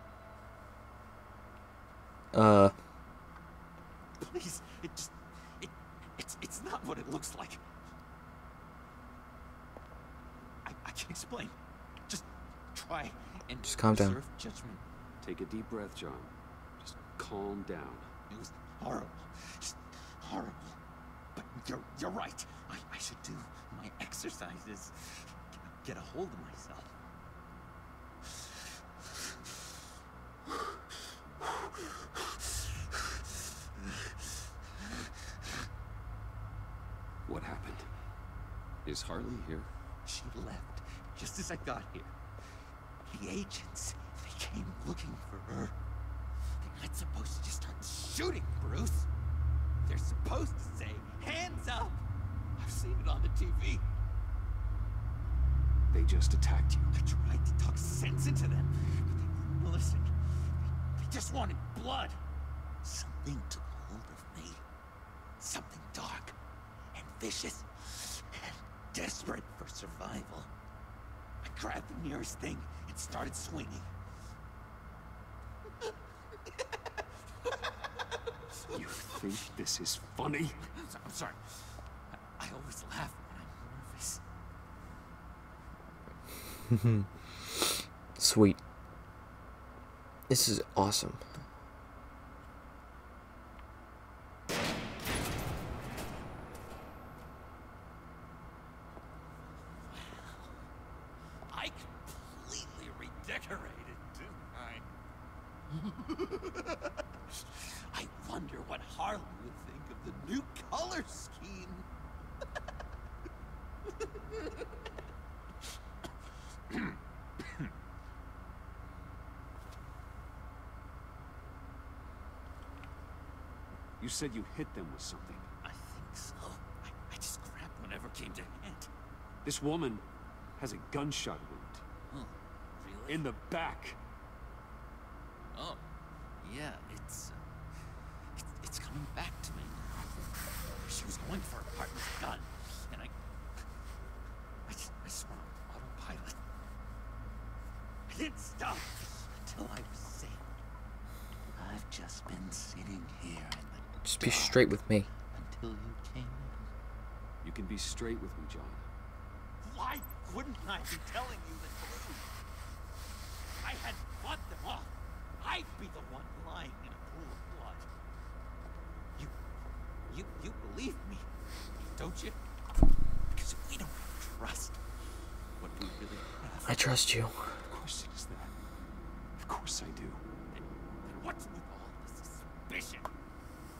Uh. Please, it just, it, it's, it's not what it looks like. I, I can't explain. Just try and Just calm down. reserve judgment. Take a deep breath, John. Just calm down. It was horrible, just horrible. But you're, you're right. I, I should do my exercises. Get a hold of myself. What happened? Is Harley here? She left just as I got here. The agents, they came looking for her. They're not supposed to just start shooting, Bruce. They're supposed to say, hands up. I've seen it on the T V. They just attacked you. I tried to talk sense into them, but they wouldn't listen. They, they just wanted blood. Something took hold of me. Something dark and vicious and desperate for survival. I grabbed the nearest thing and started swinging. You think this is funny? I'm sorry. I, I always laugh when I'm nervous. Sweet. This is awesome. I completely redecorated, didn't I? I wonder what Harley would think of the new color scheme. You said you hit them with something. I think so. I, I just grabbed whatever came to hand. This woman has a gunshot wound. Oh, really? In the back. Oh, yeah, it's, uh, it's, it's coming back to me now. She was going for her partner's gun, and I, I just, I just went on autopilot. I didn't stop until I was saved. I've just been sitting here in the Just be straight with me. until you came in. You can be straight with me, John. Why wouldn't I be telling you the truth? I had fought them off. I'd be the one lying in a pool of blood. You, you, you believe me, don't you? Because we don't trust what we really have. I trust you. Of course it is that. Of course I do. Then what's with all the suspicion?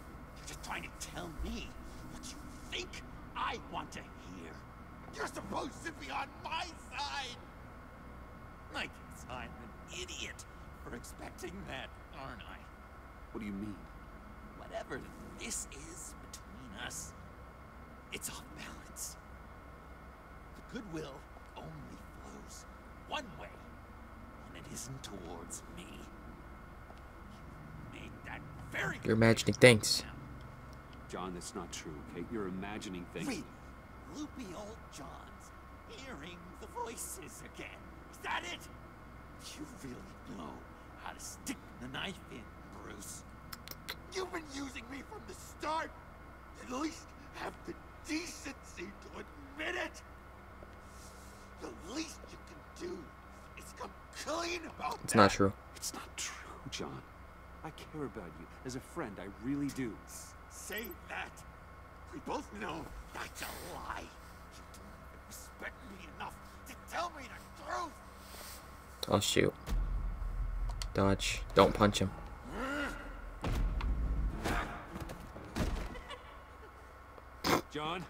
Just trying to tell me what you think I want to hear. You're supposed to be on my side. I guess I'm an idiot for expecting that, aren't I? What do you mean? Whatever this is between us, it's off balance. The goodwill only flows one way, and it isn't towards me. You made that very You're imagining things. John, that's not true, okay? You're imagining things. Really? Loopy old John's hearing the voices again. Is that it? You really know how to stick the knife in, Bruce. You've been using me from the start. At least have the decency to admit it. The least you can do is come clean about It's that. not true. It's not true, John. I care about you. As a friend, I really do. Say that. We both know that's a lie. You don't respect me enough to tell me the truth. Oh shoot. Dodge. Don't punch him. John?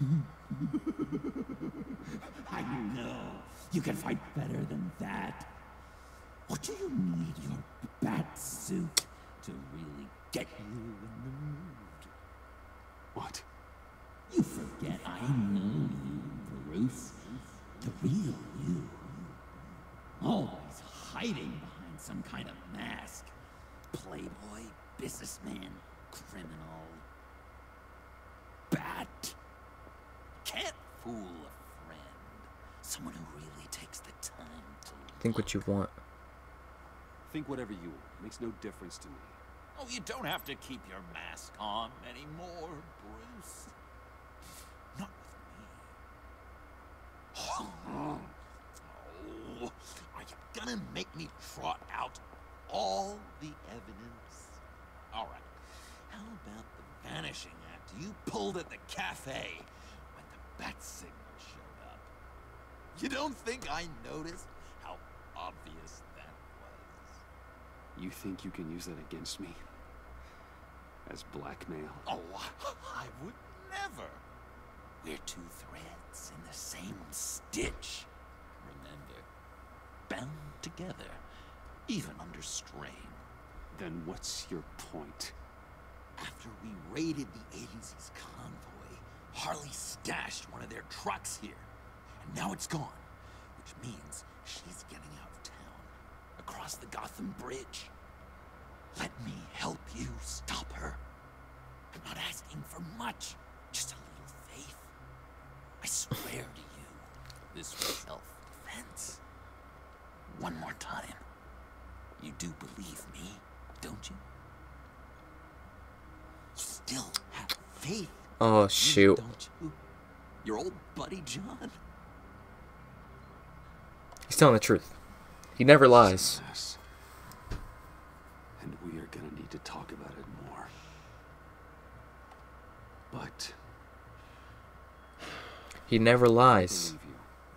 I know. You can fight better than that. Or do you need your bat suit to really get you in the mood? What? You forget I know you, Bruce. The real you. Always hiding behind some kind of mask. Playboy, businessman, criminal. Bat. Can't fool a friend. Someone who really takes the time to Think what you want. Think whatever you want. Makes no difference to me. Oh, you don't have to keep your mask on anymore, Bruce. Not with me. Oh, are you gonna make me trot out all the evidence? All right. How about the vanishing act you pulled at the cafe when the bat signal showed up? You don't think I noticed how obvious that was? You think you can use that against me? As blackmail? Oh, I would never. We're two threads in the same stitch. Remember, bound together, even under strain. Then what's your point? After we raided the agency's convoy, Harley stashed one of their trucks here. And now it's gone, which means she's getting out of town, across the Gotham Bridge. Let me help you stop her. I'm not asking for much, just a little faith. I swear to you, this was self-defense. One more time. You do believe me, don't you? You still have faith. Oh in me, shoot. don't you? Your old buddy John. He's telling the truth. He never lies. Yes. And we are gonna need to talk about it more. But He never I lies. believe you.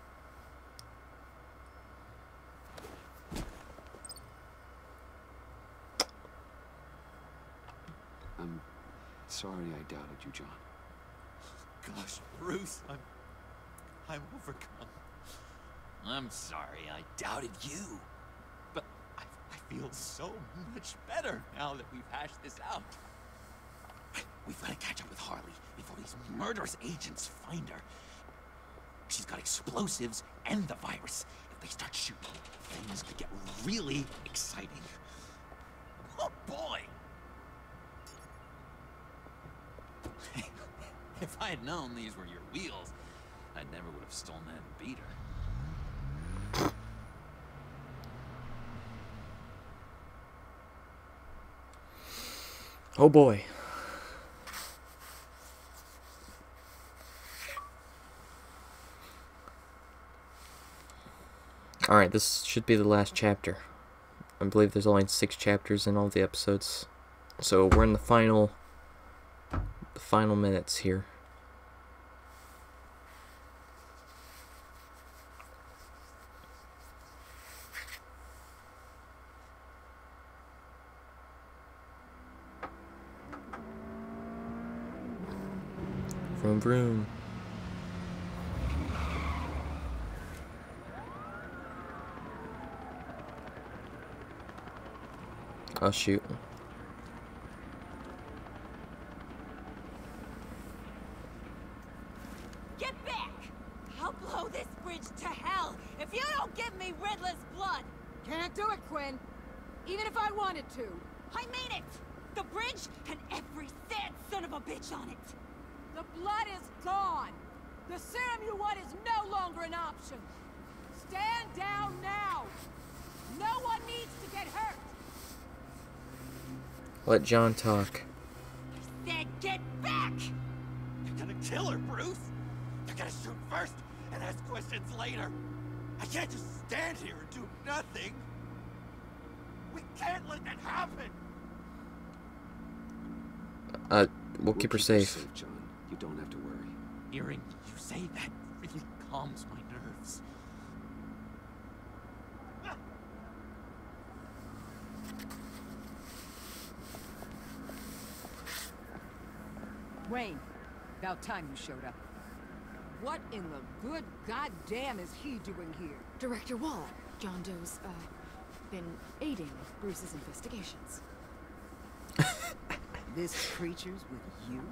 I'm sorry I doubted you, John. Gosh, Bruce, I'm... I'm overcome. I'm sorry I doubted you. But I, I feel so much better now that we've hashed this out. We've got to catch up with Harley before these murderous agents find her. She's got explosives and the virus. If they start shooting, things could get really exciting. Oh, boy! If I had known these were your wheels, I never would have stolen that beater. Oh boy. Alright, this should be the last chapter. I believe there's only six chapters in all the episodes. So we're in the final the final minutes here. Vroom vroom. Oh shoot. Get back! I'll blow this bridge to hell if you don't give me Riddler's blood! Can't do it, Quinn. Even if I wanted to. I mean it! The bridge and every sad son of a bitch on it! The blood is gone! The serum you want is no longer an option! Stand down now! No one needs to get hurt! Let John talk. Then get back! You're gonna kill her, Bruce! You're gonna shoot first and ask questions later! I can't just stand here and do nothing! We can't let that happen! Uh, we'll, We'll keep her keep safe. safe, John. You don't have to worry. Hearing you say that really calms my nerves. Wayne, about time you showed up. What in the good goddamn is he doing here? Director Waller, John Doe's, uh, been aiding Bruce's investigations. This creature's with you?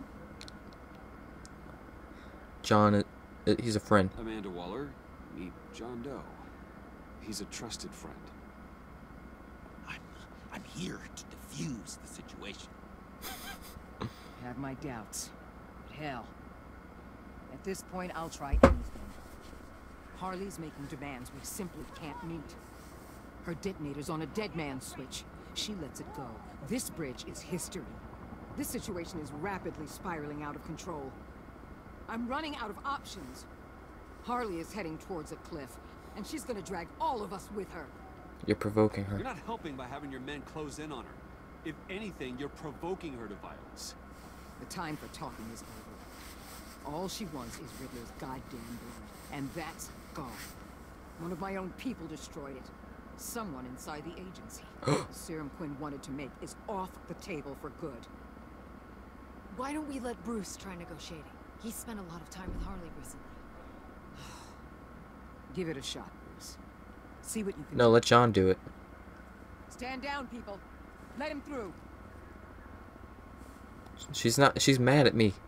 John, uh, uh, he's a friend. Amanda Waller, meet John Doe. He's a trusted friend. I'm, I'm here to defuse the situation. Have my doubts. But hell, at this point, I'll try anything. Harley's making demands we simply can't meet. Her detonator's on a dead man's switch. She lets it go. This bridge is history. This situation is rapidly spiraling out of control. I'm running out of options. Harley is heading towards a cliff, and she's gonna drag all of us with her. You're provoking her. You're not helping by having your men close in on her. If anything, you're provoking her to violence. The time for talking is over. All she wants is Riddler's goddamn blood, and that's gone. One of my own people destroyed it. Someone inside the agency. The serum Quinn wanted to make is off the table for good. Why don't we let Bruce try negotiating? He spent a lot of time with Harley recently. Give it a shot, Bruce. See what you can No, do. let John do it. Stand down, people. Let him through. She's not. She's mad at me.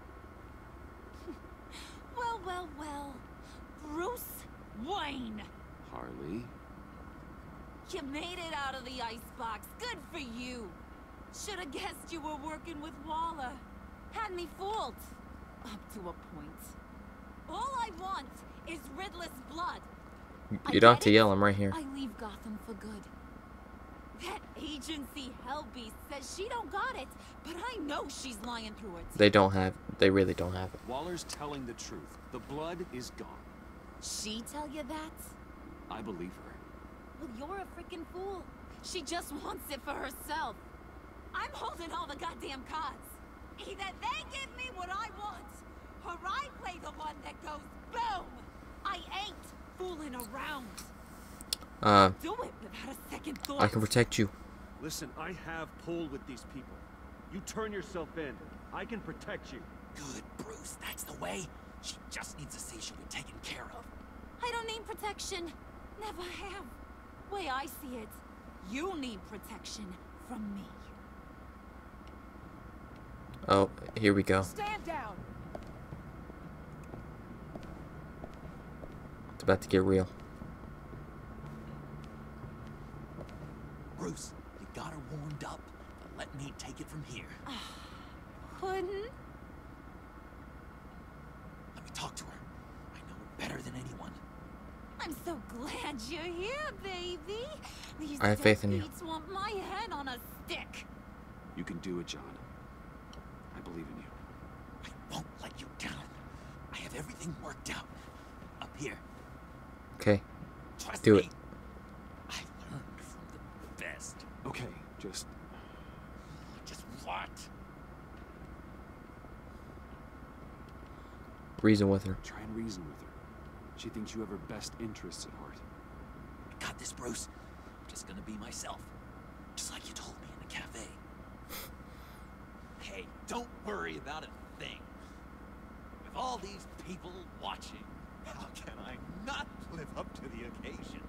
Well, well, well. Bruce Wayne. Harley. You made it out of the icebox. Good for you. Should have guessed you were working with Waller. Had me fooled. Up to a point. All I want is Riddler's blood. You don't have to yell. I'm right here. I leave Gotham for good. That agency hellbeast says she don't got it, but I know she's lying through it. They don't have. They really don't have it. Waller's telling the truth. The blood is gone. She tell you that? I believe her. Well, you're a freaking fool. She just wants it for herself. I'm holding all the goddamn cards. Either they give me what I want, or I play the one that goes boom. I ain't fooling around. Uh, Do it without a second thought. I can protect you. Listen, I have pull with these people. You turn yourself in. I can protect you. Good, Bruce. That's the way. She just needs to see she'll be taken care of. I don't need protection. Never have. Way I see it, you need protection from me. Oh, here we go. Stand down. It's about to get real. Bruce, you got her warmed up, but let me take it from here. Couldn't? Let me talk to her. I know her better than anyone. I'm so glad you're here, baby. These I have faith in you. deadbeats want my head on a stick. You can do it, John. I believe in you. I won't let you down. I have everything worked out. Up here. Okay. Trust Do me. it. I learned from the best. Okay, just... Just what? Reason with her. Try and reason with her. She thinks you have her best interests at heart. I got this, Bruce. I'm just gonna be myself. Just like you told me in the cafe. Hey, don't worry about a thing. With all these people watching, how can I not live up to the occasion?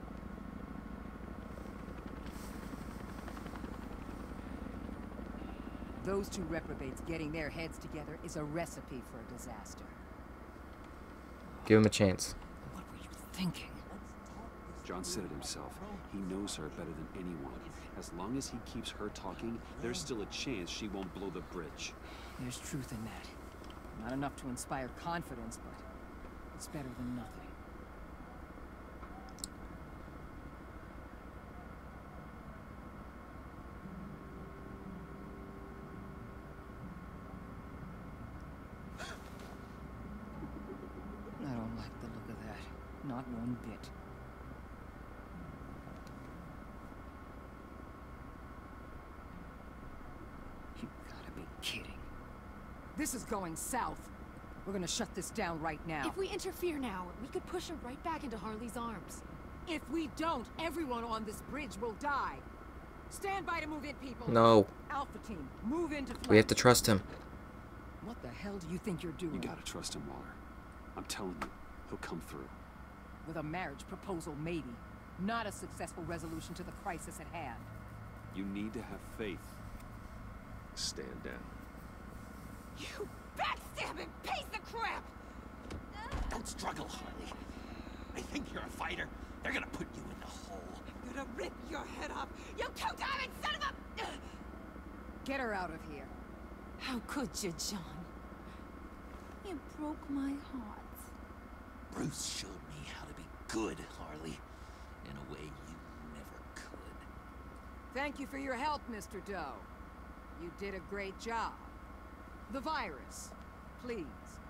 Those two reprobates getting their heads together is a recipe for a disaster. Give him a chance. What were you thinking? John said it himself. He knows her better than anyone. As long as he keeps her talking, there's still a chance she won't blow the bridge. There's truth in that. Not enough to inspire confidence, but it's better than nothing. I don't like the look of that. Not one bit. You gotta be kidding. This is going south. We're gonna shut this down right now. If we interfere now, we could push her right back into Harley's arms. If we don't, everyone on this bridge will die. Stand by to move in, people. No. Alpha team, move into flank. We have to trust him. What the hell do you think you're doing? You gotta trust him, Waller. I'm telling you, he'll come through. With a marriage proposal, maybe. Not a successful resolution to the crisis at hand. You need to have faith. Stand down. You backstabbing piece of crap! Don't struggle, Harley. They think you're a fighter. They're gonna put you in the hole. I'm gonna rip your head off, you two-diamond son of a... Get her out of here. How could you, John? You broke my heart. Bruce showed me how to be good, Harley. In a way you never could. Thank you for your help, Mister Doe. You did a great job. The virus, please.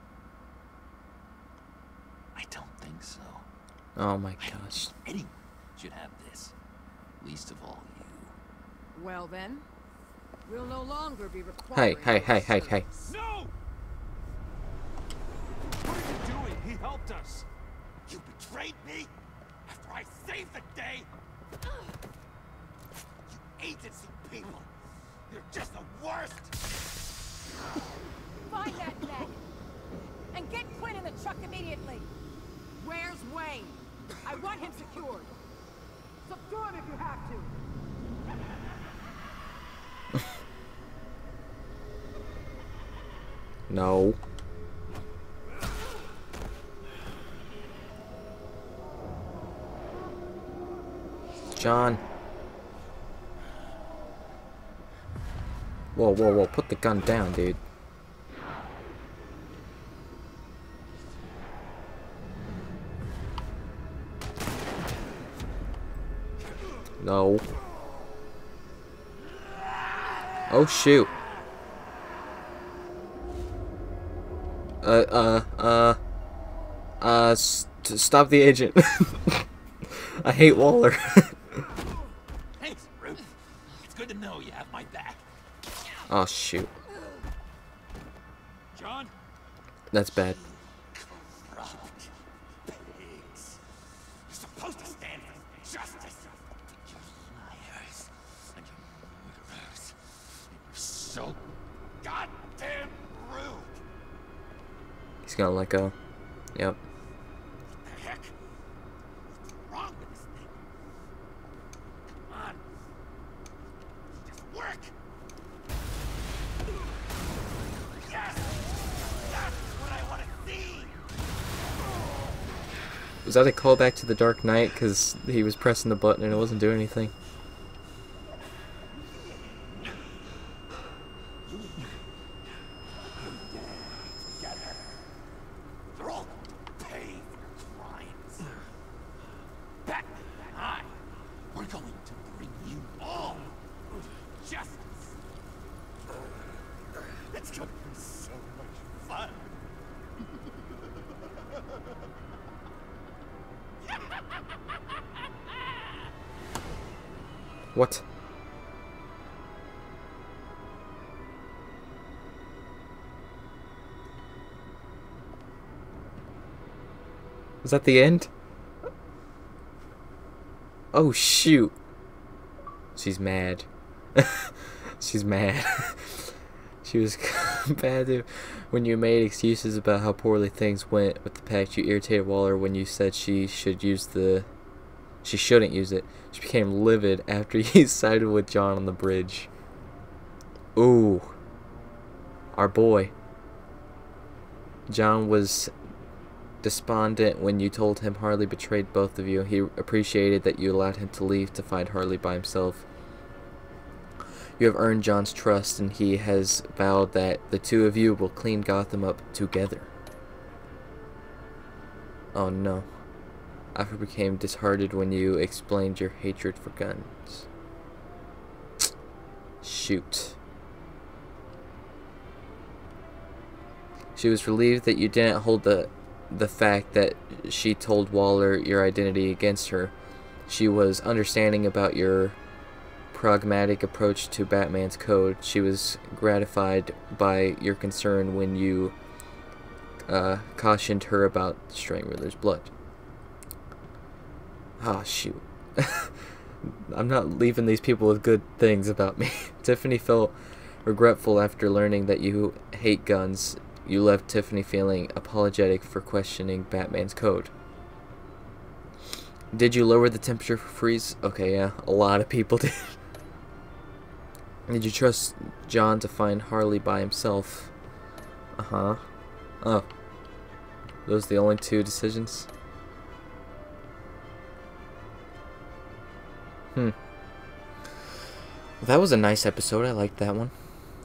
I don't think so. Oh my gosh. Anyone should have this. Least of all you. Well then, we'll no longer be required. Hey, hey, hey, hey, hey. No! What are you doing? He helped us. You betrayed me after I saved the day. You agency people. You're just the worst. Find that man and get Quinn in the truck immediately. Where's Wayne? I want him secured. Subdue him if you have to. No. John. Whoa, whoa, whoa. Put the gun down, dude. No. Oh, shoot. Uh, uh, uh, uh, st stop the agent. I hate Waller. Thanks, Ruth. It's good to know you have my back. Oh, shoot. John? That's bad. Corrupt pigs. You're supposed to stand for justice. You're liars and you're murderers. And you're so goddamn rude. He's gonna let go. Yep. What the heck? What's wrong with this thing? Come on. Just work. Yes! That's what I want to see! Was that a callback to The Dark Knight? Because he was pressing the button and it wasn't doing anything. They're all paying for your crimes. Batman and I, we're going to bring you all justice. It's gonna be so much fun. What? Is that the end? Oh shoot. She's mad. She's mad. She was combative when you made excuses about how poorly things went with the pact. You irritated Waller when you said she should use the... She shouldn't use it. She became livid after you sided with John on the bridge. Ooh. Our boy. John was despondent when you told him Harley betrayed both of you. He appreciated that you allowed him to leave to find Harley by himself. You have earned John's trust, and he has vowed that the two of you will clean Gotham up together. Oh no. Alfred became disheartened when you explained your hatred for guns. Shoot. She was relieved that you didn't hold the the fact that she told Waller your identity against her. She was understanding about your pragmatic approach to Batman's code. She was gratified by your concern when you uh, cautioned her about destroying Riddler's blood. Ah, shoot. I'm not leaving these people with good things about me. Tiffany felt regretful after learning that you hate guns. You left Tiffany feeling apologetic for questioning Batman's code. Did you lower the temperature for Freeze? Okay, yeah, a lot of people did. Did you trust John to find Harley by himself? Uh-huh. Oh. Those are the only two decisions? Hmm. Well, that was a nice episode. I liked that one.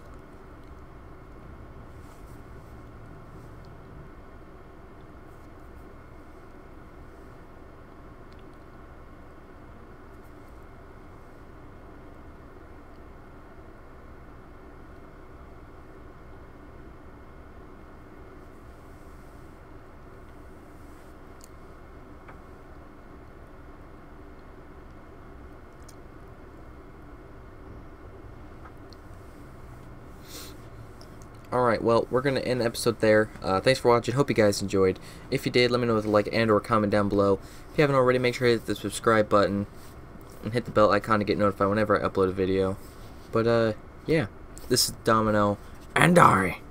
Alright, well, we're going to end the episode there. Uh, thanks for watching. Hope you guys enjoyed. If you did, let me know with a like and or comment down below. If you haven't already, make sure to hit the subscribe button and hit the bell icon to get notified whenever I upload a video. But, uh, yeah. This is Domino, and I...